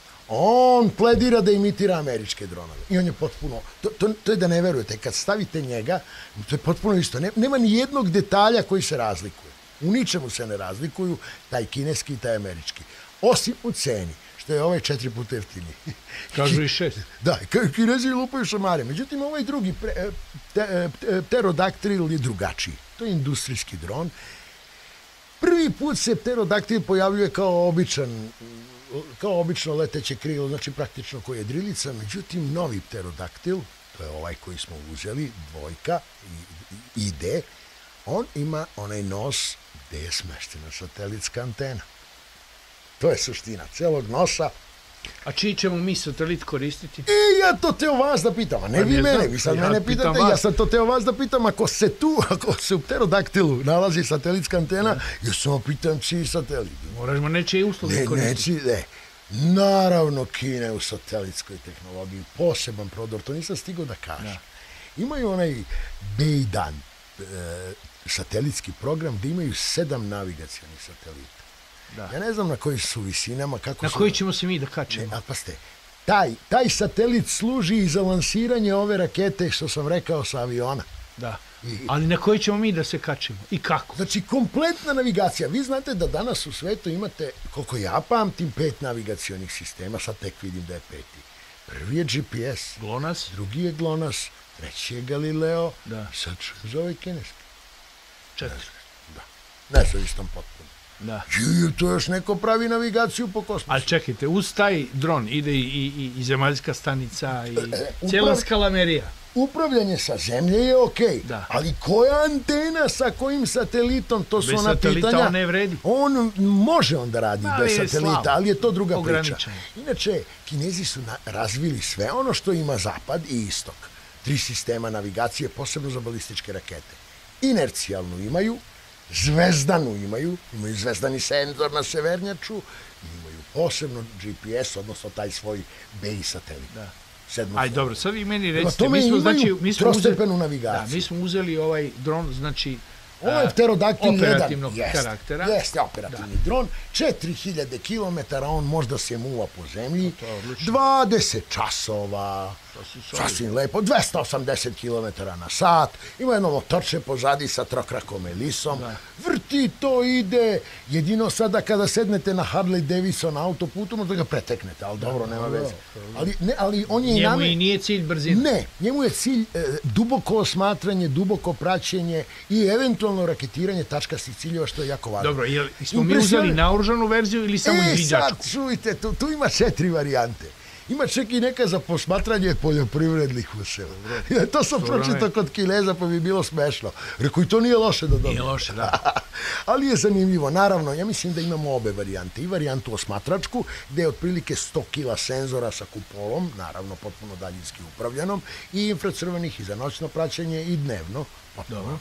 On pledira da imitira američke dronove. I on je potpuno, to, to, to je da ne verujete, kad stavite njega, to je potpuno isto. Ne, nema ni jednog detalja koji se razlikuje. U ničemu se ne razlikuju, taj kineski i taj američki. Osim u ceni, što je ovaj četiri puta jeftiniji. Kažu i šest. Da, Kinezi lupaju šamare. Međutim, ovaj drugi pre, te, pterodaktil je drugačiji. To je industrijski dron. Prvi put se pterodaktil pojavljuje kao običan, kao obično leteće krilo, znači praktično koji je drilica. Međutim, novi pterodaktil, to je ovaj koji smo uzeli, dvojka, ide, on ima onaj nos gde je smeštena satelitska antena. To je suština celog nosa. A čiji ćemo mi satelit koristiti? I ja to teo vas da pitam, a ne vi mene, vi sad mene pitate, ja sam to teo vas da pitam, ako se tu, ako se u pterodaktilu nalazi satelitska antena, ja samo pitam čiji satelit. Moražemo nečije usluge koristiti. Ne, ne, naravno Kine u satelitskoj tehnologiji, poseban prodor, to nisam stigao da kažem. Imaju onaj Beidou satelitski program gde imaju sedam navigacionih satelita. Da. Ja ne znam na koji su visinama, kako na su... koji ćemo se mi da kačemo. Ne, a pa ste, taj, taj satelit služi i za lansiranje ove rakete, što sam rekao, sa aviona. Da, I, ali na koji ćemo mi da se kačemo i kako? Znači, kompletna navigacija. Vi znate da danas u svetu imate, koliko ja pamtim, pet navigacionih sistema, sad tek vidim da je peti. Prvi je G P S, GLONASS, drugi je GLONASS, treći je Galileo, da. I sad zove kineski. Četiri. Da, nezavistan potpuno. Da. I to još neko pravi navigaciju po kosmosu. Ali čekajte, uz taj dron ide i, i, i zemaljska stanica i e, cijela uprav... skalamerija. Upravljanje sa zemlje je okej, okay, ali koja antena sa kojim satelitom, to su ona pitanja. Bez satelita on ne vredi. On može onda radi bez satelita, slavo. Ali je to druga priča. Inače, Kinezi su na, razvili sve ono što ima zapad i istok. Tri sistema navigacije, posebno za balističke rakete. Inercijalnu imaju, zvezdanu imaju, imaju zvezdani senzor na severnjaču, imaju posebno G P S, odnosno taj svoj B I satelit. Da. Aj, dobro, sad vi meni recite, mi smo, znači, mi smo trostepenu navigaciju. Da, mi smo uzeli ovaj dron, znači, ovo je pterodaktil operativnog jedan. karaktera. Jeste, operativni da. Dron, četiri hiljade kilometara, on možda se muva po zemlji, dvadeset časova, sasvim lepo, dvesta osamdeset kilometara na sat, ima jedno motorče pozadi sa trokrakom elisom, da. Vrti to, ide, jedino sada kada sednete na Harley Davidson autoputu, možda ga preteknete, ali dobro, nema veze. Ali, ne, ali on je njemu i name... i nije cilj brzina. Ne, njemu je cilj e, duboko osmatranje, duboko praćenje i eventualno raketiranje tačkastih ciljeva, što je jako važno. Dobro, jel smo mi uzeli naoružanu verziju ili samo e, izviđačku? E, sad, čujte, tu, tu ima četiri varijante. Ima čak i neka za posmatranje poljoprivrednih useva. To sam pročitao kod Kineza, pa bi bilo smešno. Rekao, i to nije loše da dobije. Nije loše, da. Ali je zanimljivo. Naravno, ja mislim da imamo obe varijante. I varijantu osmatračku, gde je otprilike sto kila senzora sa kupolom, naravno potpuno daljinski upravljanom, i infracrvenih i za noćno praćenje i dnevno. Dobro.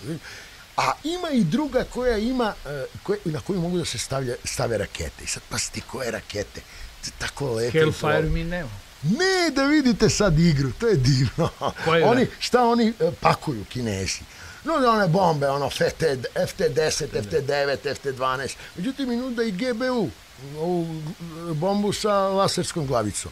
A ima i druga koja ima, koje, na koju mogu da se stavlja, stave rakete. I sad pasite koje rakete. Tako lepo. Hellfire mi nema. Ne, da vidite sad igru, to je divno. Oni, šta oni pakuju, Kinezi? No, da one bombe, ono, F T deset, F T devet, F T dvanaest. Međutim, i nuda i G B U, ovu bombu sa laserskom glavicom.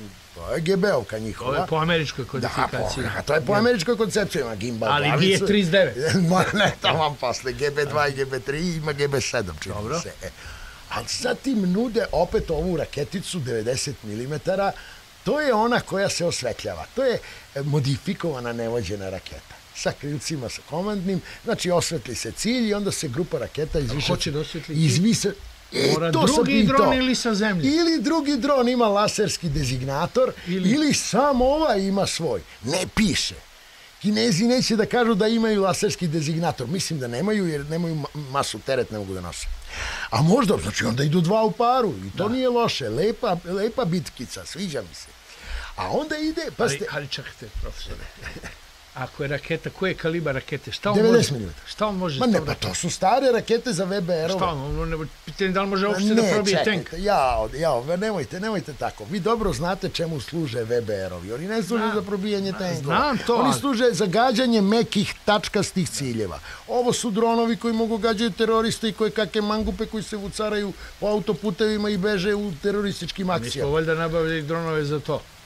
To je G B U-ka njihova. To je po američkoj kodifikaciji. Da, to je po američkoj koncepciji. Ima gimbal glavicu. Ali G trideset devet. Ne, to vam posle. G B dva i G B tri, ima G B sedam, čini se. Ali sad im nude opet ovu raketicu devedeset milimetara, to je ona koja se osvetljava. To je modifikovana nevođena raketa. Sa krilcima, sa komandnim, znači osvetli se cilj i onda se grupa raketa izviše... Ko će da osvetli cilj? Izvise... E, Mora drugi dron ili sa zemlje? Ili drugi dron ima laserski designator, ili, ili sam ova ima svoj. Ne piše. Kinezi neće da kažu da imaju laserski designator. Mislim da nemaju, jer nemaju masu teret, ne mogu da nose. A možda, znači onda idu dva u paru i to da. Nije loše. Lepa, lepa bitkica, sviđa mi se. A onda ide... Pa ali, ste... ali čekajte, profesore. Ako je raketa, koji je kalibar rakete? Šta on devedeset može? milimetara. Šta on može? Ma ne, pa to su stare rakete za V B R-ove. Šta on? Pitanje da li može uopšte da probije tank? Ne, ja, ja, nemojte, nemojte tako. Vi dobro znate čemu služe V B R-ovi. Oni ne služe za probijanje tankova. Znam to. Oni služe za gađanje mekih tačkastih ciljeva. Ovo su dronovi koji mogu gađaju teroriste i koje kakve mangupe koji se vucaraju po autoputevima i beže u terorističkim akcijama. Mi smo valjda nabavili dronove za to.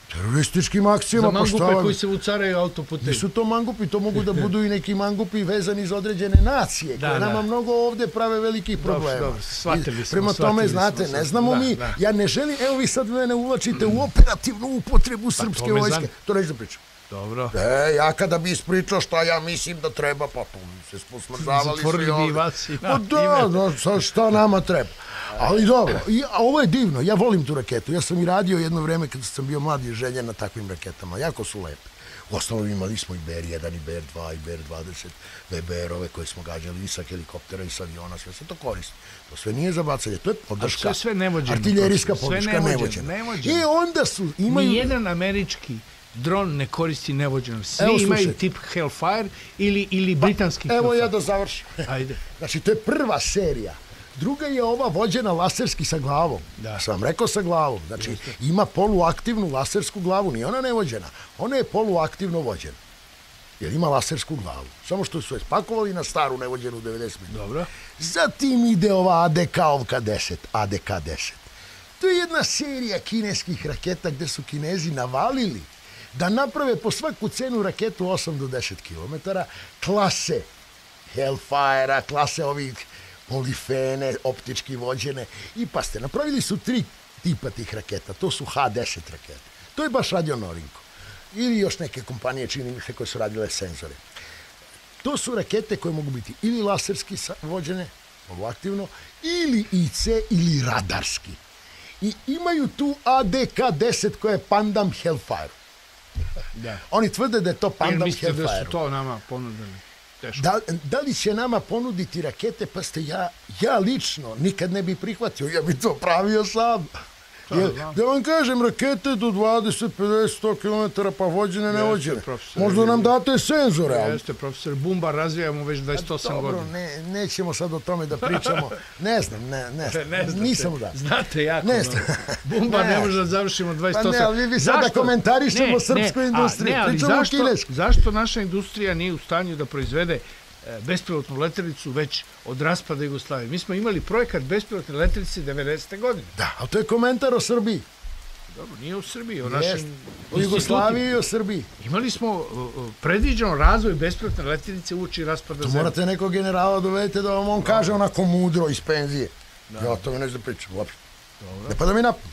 terorističkim akcijama. Za mangupe koji se vucaraju autoputevi. Nisu to mangupi, to mogu da budu i neki mangupi vezani za određene nacije, koje nama mnogo ovde prave velikih problema. Dobro, shvatili smo. Prema tome, znate, ne znamo mi, ja ne želim, evo vi sad mene uvlačite u operativnu upotrebu srpske vojske. To neću da pričam. Dobro. E, ja kada bi ispričao šta ja mislim da treba, pa tu se posmrzavali svi ovde. Pa da, da, šta nama treba. Ali dobro, a ovo je divno, ja volim tu raketu. Ja sam i radio jedno vreme kada sam bio mlad i željen na takvim raketama. Jako su lepe. U osnovu imali smo i B R jedan, i B R dva, i B R dvadeset, V B R-ove koje smo gađali i sa helikoptera i sa aviona, sve se to koristi. To sve nije za bacanje, to je podrška. Sve nevođeno. Artiljerijska podrška nevođena. I onda su, imaju... Nijedan američki dron ne koristi nevođeno. Svi imaju tip Hellfire ili britanski Hellfire. Evo ja da završim. Ajde. Znači, to je prva serija. Druga je ova vođena laserski sa glavom. Da. Sam vam rekao sa glavom. Znači, ima poluaktivnu lasersku glavu. Nije ona nevođena. Ona je poluaktivno vođena. Jer ima lasersku glavu. Samo što su je spakovali na staru nevođenu devedeset minuta. Dobro. Zatim ide ova A D K deset. A D K deset. To je jedna serija kineskih raketa gde su Kinezi navalili da naprave po svaku cenu raketu osam do deset kilometara, klase Hellfire-a, klase ovih polifene, optički vođene. I pa ste, napravili su tri tipa tih raketa. To su H deset rakete. To je baš radio Norinko. Ili još neke kompanije, čini mi se, koje su radile senzore. To su rakete koje mogu biti ili laserski vođene, poluaktivno, ili I C, ili radarski. I imaju tu A D K deset koja je pandam Hellfire. Da. Oni tvrde da je to pandam Hellfire. Mislite da su to nama ponudili? Da, da li će nama ponuditi rakete, pa ste ja, ja lično nikad ne bi prihvatio, ja bi to pravio sam. Jer, da vam kažem, rakete do dvadeset, pedeset, sto kilometara, pa vođene, ne vođene. Možda nam date senzore. Jeste, profesor, Bumbar razvijamo već dvadeset osam godina. Dobro, ne, nećemo sad o tome da pričamo. Ne znam, ne, ne znam. Ne nisam da. Znate jako. Ne znam. Bumbar ne može da završimo dvadeset osam. Pa ne, ali vi sad da komentarišemo srpsku industriju. Pričamo o kinesku. Zašto naša industrija nije u stanju da proizvede bespilotnu letelicu već od raspada Jugoslavije? Mi smo imali projekat bespilotne letelice devedesete godine. Da, ali to je komentar o Srbiji. Dobro, nije o Srbiji, o našim... O Jugoslaviji i o Srbiji. Imali smo predviđeno razvoj bespilotne letelice uoči raspada zemlje. To morate nekog generala dovedete da vam on kaže onako mudro iz penzije. Ja o tome neću da pričam, uopšte. Ne pada mi napad.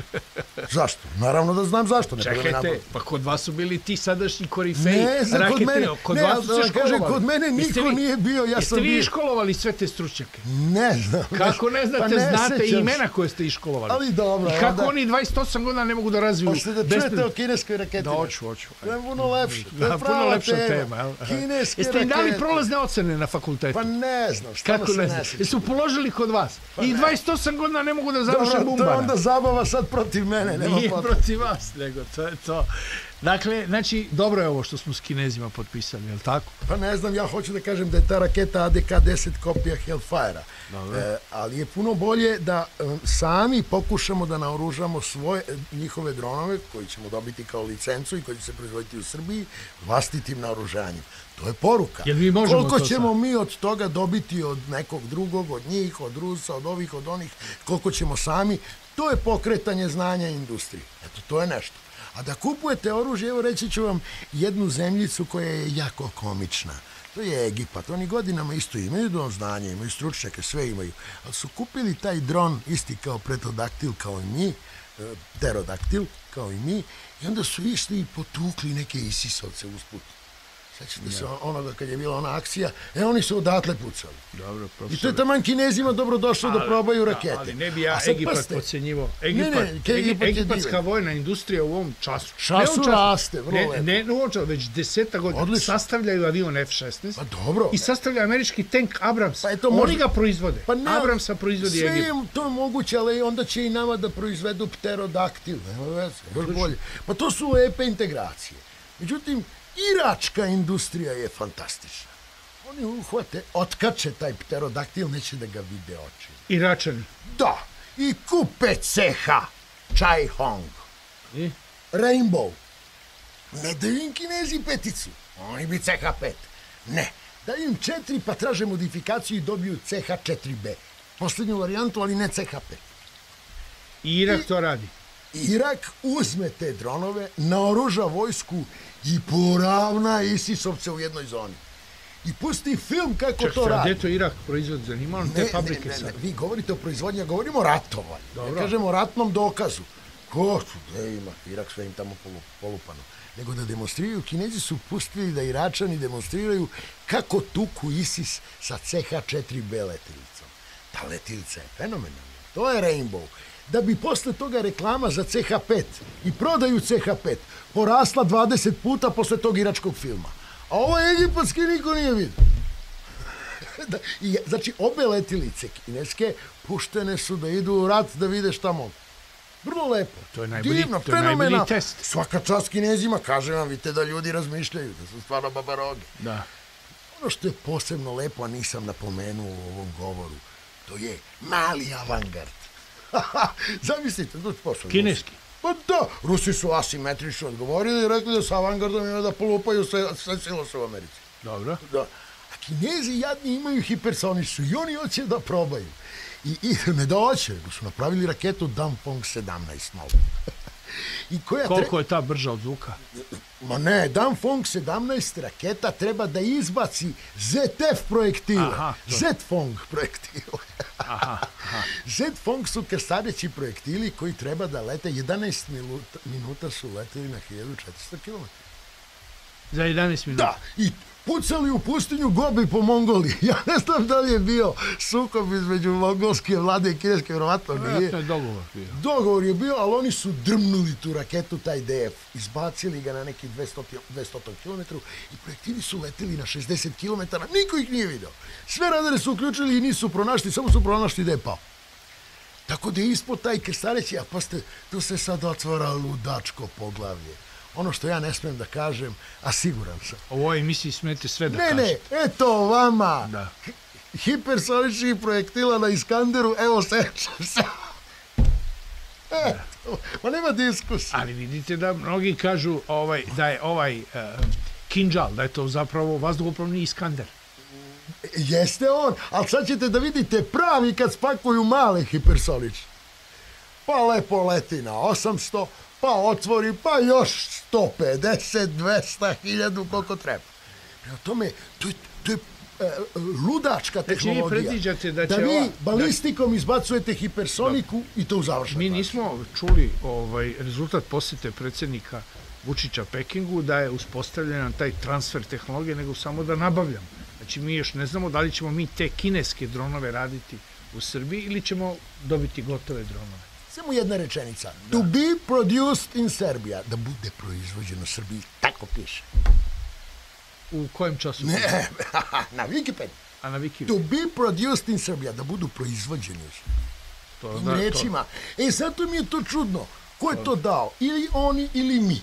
Zašto? Naravno da znam zašto. Čekajte, pa kod vas su bili ti sadašnji korifeji. Ne, za kod mene, kod vas su se školovali. Kod mene niko nije bio, ja sam bio. Jeste vi školovali sve te stručnjake? Ne znam. Kako ne znate, znate imena koje ste iškolovali. Ali dobro. I kako oni dvadeset osam godina ne mogu da razviju? Hoćete da čujete o kineskoj raketi? Da, hoću, hoću. To je puno lepše. To je prava tema. Kineske rakete. Jeste im dali prolazne ocene na fakultetu? Pa ne znam, šta se ne sjećam. Jesu položili kod vas? I dvadeset osam godina ne mogu da završe Bumbara. To je onda zabava sad protiv mene. Nije protiv vas, nego to je to. Dakle, znači, dobro je ovo što smo s Kinezima potpisali, je li tako? Pa ne znam, ja hoću da kažem da je ta raketa A D K deset kopija Hellfire-a. E, ali je puno bolje da um, sami pokušamo da naoružamo svoje, njihove dronove, koji ćemo dobiti kao licencu i koji će se proizvoditi u Srbiji, vlastitim naoružanjem. To je poruka. Koliko ćemo mi od toga dobiti od nekog drugog, od njih, od Rusa, od ovih, od onih, koliko ćemo sami, to je pokretanje znanja industrije. Eto, to je nešto. A da kupujete oružje, evo reći ću vam jednu zemljicu koja je jako komična. To je Egipat. Oni godinama isto imaju dron znanja, imaju stručnjake, sve imaju. Ali su kupili taj dron isti kao pretodaktil, kao i mi, pterodaktil, kao i mi, i onda su išli i potukli neke isisovce usput. Sećate se onoga kad je bila ona akcija, e oni su odatle pucali. Dobro, profesor. I to je taman Kinezima dobro došlo da probaju rakete. Ali ne bi ja Egipat podcenjivo. Egipatska vojna industrija u ovom času. Času raste, vrlo lepo. Ne u ovom času, već deseta godina sastavljaju avion F šesnaest. Pa dobro. I sastavlja američki tank Abrams. Oni ga proizvode. Abramsa proizvodi Egipat. Sve je to moguće, ali onda će i nama da proizvedu pterodaktil. Još bolje. Pa to su lepe integracije. Međutim, iračka industrija je fantastična. Oni uhvate, otkače taj pterodaktil, neće da ga vide oči. Iračani? Da. I kupe C H. Chai Hong. I? Rainbow. Ne daju im Kinezi peticu. Oni bi C H pet. Ne. Daju im četiri, pa traže modifikaciju i dobiju C H četiri B. Poslednju varijantu, ali ne C H pet. I Irak to radi? Irak uzme te dronove, naoruža vojsku i poravna ISIS-ovce u jednoj zoni. I pusti film kako Ček, to radi. Čekaj, gdje to Irak proizvod? Zanimalo te Ne, fabrike ne, ne, sad? vi govorite o proizvodnji, ja govorimo o ratovanju. Dobro. Ne kažemo o ratnom dokazu. Ko su, gde ima, Irak sve im tamo polu- polupano. Nego da demonstriraju, Kinezi su pustili da Iračani demonstriraju kako tuku ISIS sa C H četiri B letjelicom. Ta letjelica je fenomenalna. To je Rainbow. Da bi posle toga reklama za C H pet i prodaju C H pet porasla dvadeset puta posle tog iračkog filma. A ovo egipatski niko nije vidio. Da, i, znači, obe letilice kineske puštene su da idu u rat da vide šta mogu. Vrlo lepo. To je najbolji- Divno, to je najbolji fenomenalno. test. Svaka čast Kinezima, kažem vam, vidite da ljudi razmišljaju, da su stvarno babaroge. Da. Ono što je posebno lepo, a nisam napomenuo u ovom govoru, to je mali avangard. Zamislite, to je posebno. Kineski. Pa da, Rusi su asimetrično odgovorili i rekli da sa avangardom ima da polupaju sve, sve silose u Americi. Dobro. Da. A Kinezi jadni imaju hipersoničnu i oni hoće da probaju. I, i ne da hoće, nego su napravili raketu Danfeng sedamnaest novu. I koja Koliko je ta brža od zvuka? Ma ne, Danfeng sedamnaest raketa treba da izbaci Z F projektile. Aha, to- Z-Fong projektile. Aha, aha. Z-Fong su krstareći projektili koji treba da lete, jedanaest minuta, minuta su leteli na hiljadu četiristo kilometara. Za jedanaest minuta. Da, i pucali u pustinju Gobi po Mongoliji. Ja ne znam da li je bio sukob između mongolske vlade i kineske, vjerovatno nije. Vjerojatno je dogovor bio. Dogovor je bio, ali oni su drmnuli tu raketu, taj D F, izbacili ga na neki dvesta kilometara i projektili su leteli na šezdeset kilometara, niko ih nije video. Sve radare su uključili i nisu pronašli, samo su pronašli da je pao. Tako da je ispod taj krstareći, a pa ste, tu se sad otvara ludačko poglavlje. Ono što ja ne smijem da kažem, a siguran sam. U ovoj emisiji smete sve da Ne, kažete. ne, eto vama, Da. hipersoničnih projektila na Iskanderu, evo sećam se. Eto, ma nema diskusije. Ali vidite da mnogi kažu ovaj, da je ovaj uh, Kinjal, da je to zapravo vazduhoplovni Iskander. Jeste on, ali sad ćete da vidite pravi kad spakuju male hipersonične. Pa lepo leti na osamsto, pa otvori, pa još sto pedeset, dvesta, hiljadu, koliko treba. Prema tome, to je, to je e, ludačka Znači, vi tehnologija. predviđate da će da vi ova- balistikom izbacujete hipersoniku i to u završnoj Mi fazi. nismo čuli ovaj rezultat posjete predsjednika Vučića Pekingu, da je uspostavljen taj transfer tehnologije, nego samo da nabavljamo. Znači, mi još ne znamo da li ćemo mi te kineske dronove raditi u Srbiji ili ćemo dobiti gotove dronove. Samo jedna rečenica. To be produced in Serbia. Da bude proizvođeno u Srbiji. Tako piše. U kojem času? Ne, na Wikipediji. A na Wiki? To be produced in Serbia. Da budu proizvođeni u Srbiji. To, Tim zna- to- rečima. E, zato mi je to čudno. Ko je to dao? Ili oni, ili mi.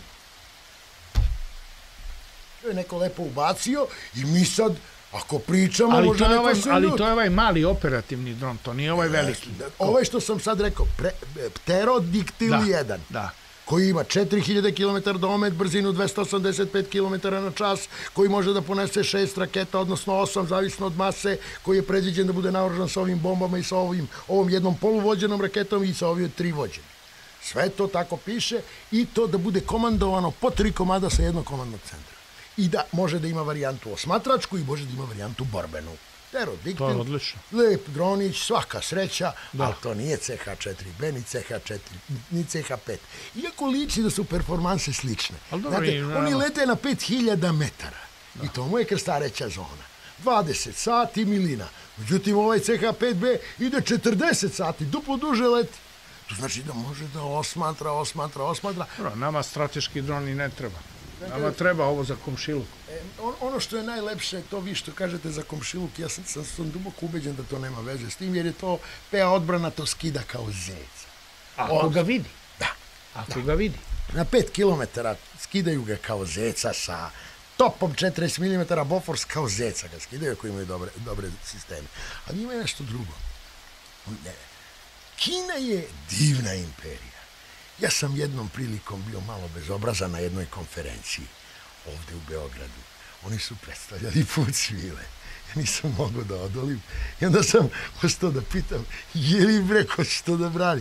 To je neko lepo ubacio i mi sad, ako pričamo, Ali može to, je neko ovaj, se ali ljuti. to je ovaj mali operativni dron, to nije ovaj veliki. Ovaj što sam sad rekao, pre, pterodiktil Da, jedan. da. Koji ima četiri hiljade kilometara domet, brzinu dvesta osamdeset pet kilometara na čas, koji može da ponese šest raketa, odnosno osam, zavisno od mase, koji je predviđen da bude naoružan sa ovim bombama i sa ovim, ovom jednom poluvođenom raketom i sa ovim tri vođene. Sve to tako piše i to da bude komandovano po tri komada sa jednog komandnog centra. I da može da ima varijantu osmatračku i može da ima varijantu borbenu. Pterodiktil, To je odlično. lep dronić, svaka sreća, Da. ali to nije C H četiri B, ni C H četiri, ni C H pet. Iako liči da su performanse slične. Ali dobro, Znate, i, oni naravno. lete na pet hiljada metara i to mu je krstareća zona. dvadeset sati milina. Međutim, ovaj C H pet B ide četrdeset sati, duplo duže leti. To znači da može da osmatra, osmatra, osmatra. Dobro, nama strateški dron i ne treba. Nama treba ovo za komšiluk. E, on, ono što je najlepše, to vi što kažete za komšiluk, ja sam, sam, sam duboko ubeđen da to nema veze s tim, jer je to P A odbrana to skida kao zeca. Ako O, ga vidi. Da. Ako ga vidi. Na pet kilometara skidaju ga kao zeca sa topom četrdeset milimetara Bofors kao zeca ga skidaju koji imaju dobre, dobre sisteme. Ali ima nešto drugo. Ne. Kina je divna imperija. Ja sam jednom prilikom bio malo bezobrazan na jednoj konferenciji ovde u Beogradu. Oni su predstavljali put svile. Ja nisam mogao da odolim. I onda sam ostao da pitam, je li bre ko će to da brani?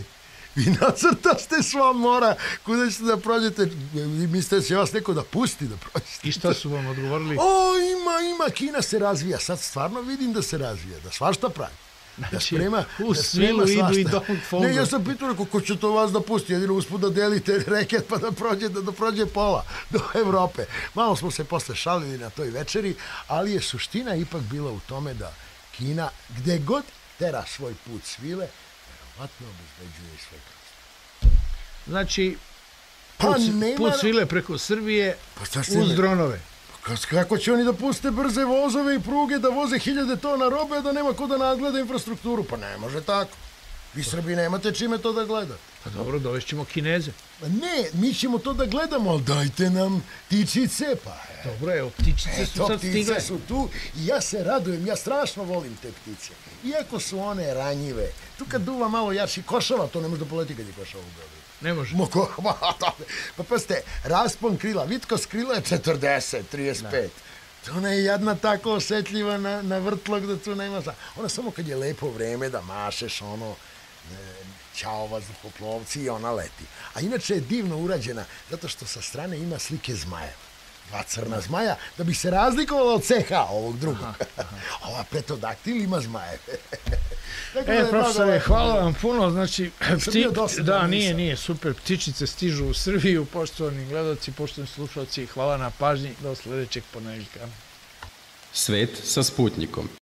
Vi nacrtaste sva mora kuda ćete da prođete. Vi mislite da će vas neko da pusti da prođete. I šta su vam odgovorili? O, ima, ima, Kina se razvija. Sad stvarno vidim da se razvija, da svašta pravi. Da sprema, u da svilu sprema idu i svašta. Dong Fongo. Ne, ja sam pitao, rekao, ko će to vas da pusti, jedino usput da delite reket pa da prođe, da, da prođe pola do Evrope. Malo smo se posle šalili na toj večeri, ali je suština ipak bila u tome da Kina, gde god tera svoj put svile, verovatno obezbeđuje svoj prostor. Znači, Pa put, nema- put svile preko Srbije Pa šta ste uz me- dronove. Kas- Kako će oni da puste brze vozove i pruge, da voze hiljade tona robe, a da nema ko da nadgleda infrastrukturu? Pa ne može tako. Vi Srbi nemate čime to da gledate. Pa dobro, dovešćemo Kineze. Pa ne, mi ćemo to da gledamo, ali dajte nam tičice, pa e, Dobro, evo, ptičice su eto, sad ptice stigle. su tu i ja se radujem, ja strašno volim te ptice. Iako su one ranjive, tu kad duva malo jači košava, to ne može da poleti kad je košava u Beogradu. Ne može. Moko, pa pazite, raspon krila, vitkost krila je četrdeset, trideset pet. To ona je jedna tako osjetljiva na, na vrtlog da tu nema za... Ona samo kad je lepo vreme da mašeš, ono, e, ćao vazduhoplovci i ona leti. A inače je divno urađena, zato što sa strane ima slike zmajeva. Dva crna zmaja, da bi se razlikovala od C H ovog drugog. Ova petodaktil ima zmajeve. Tako da je E, mnogo profesore, lepo. hvala vam puno, znači, pti... bio dosadan, da, nije, nisam. nije, super, ptičice stižu u Srbiju, poštovani gledalci, poštovani slušalci, hvala na pažnji, do sledećeg ponedeljka. Svet sa Sputnikom.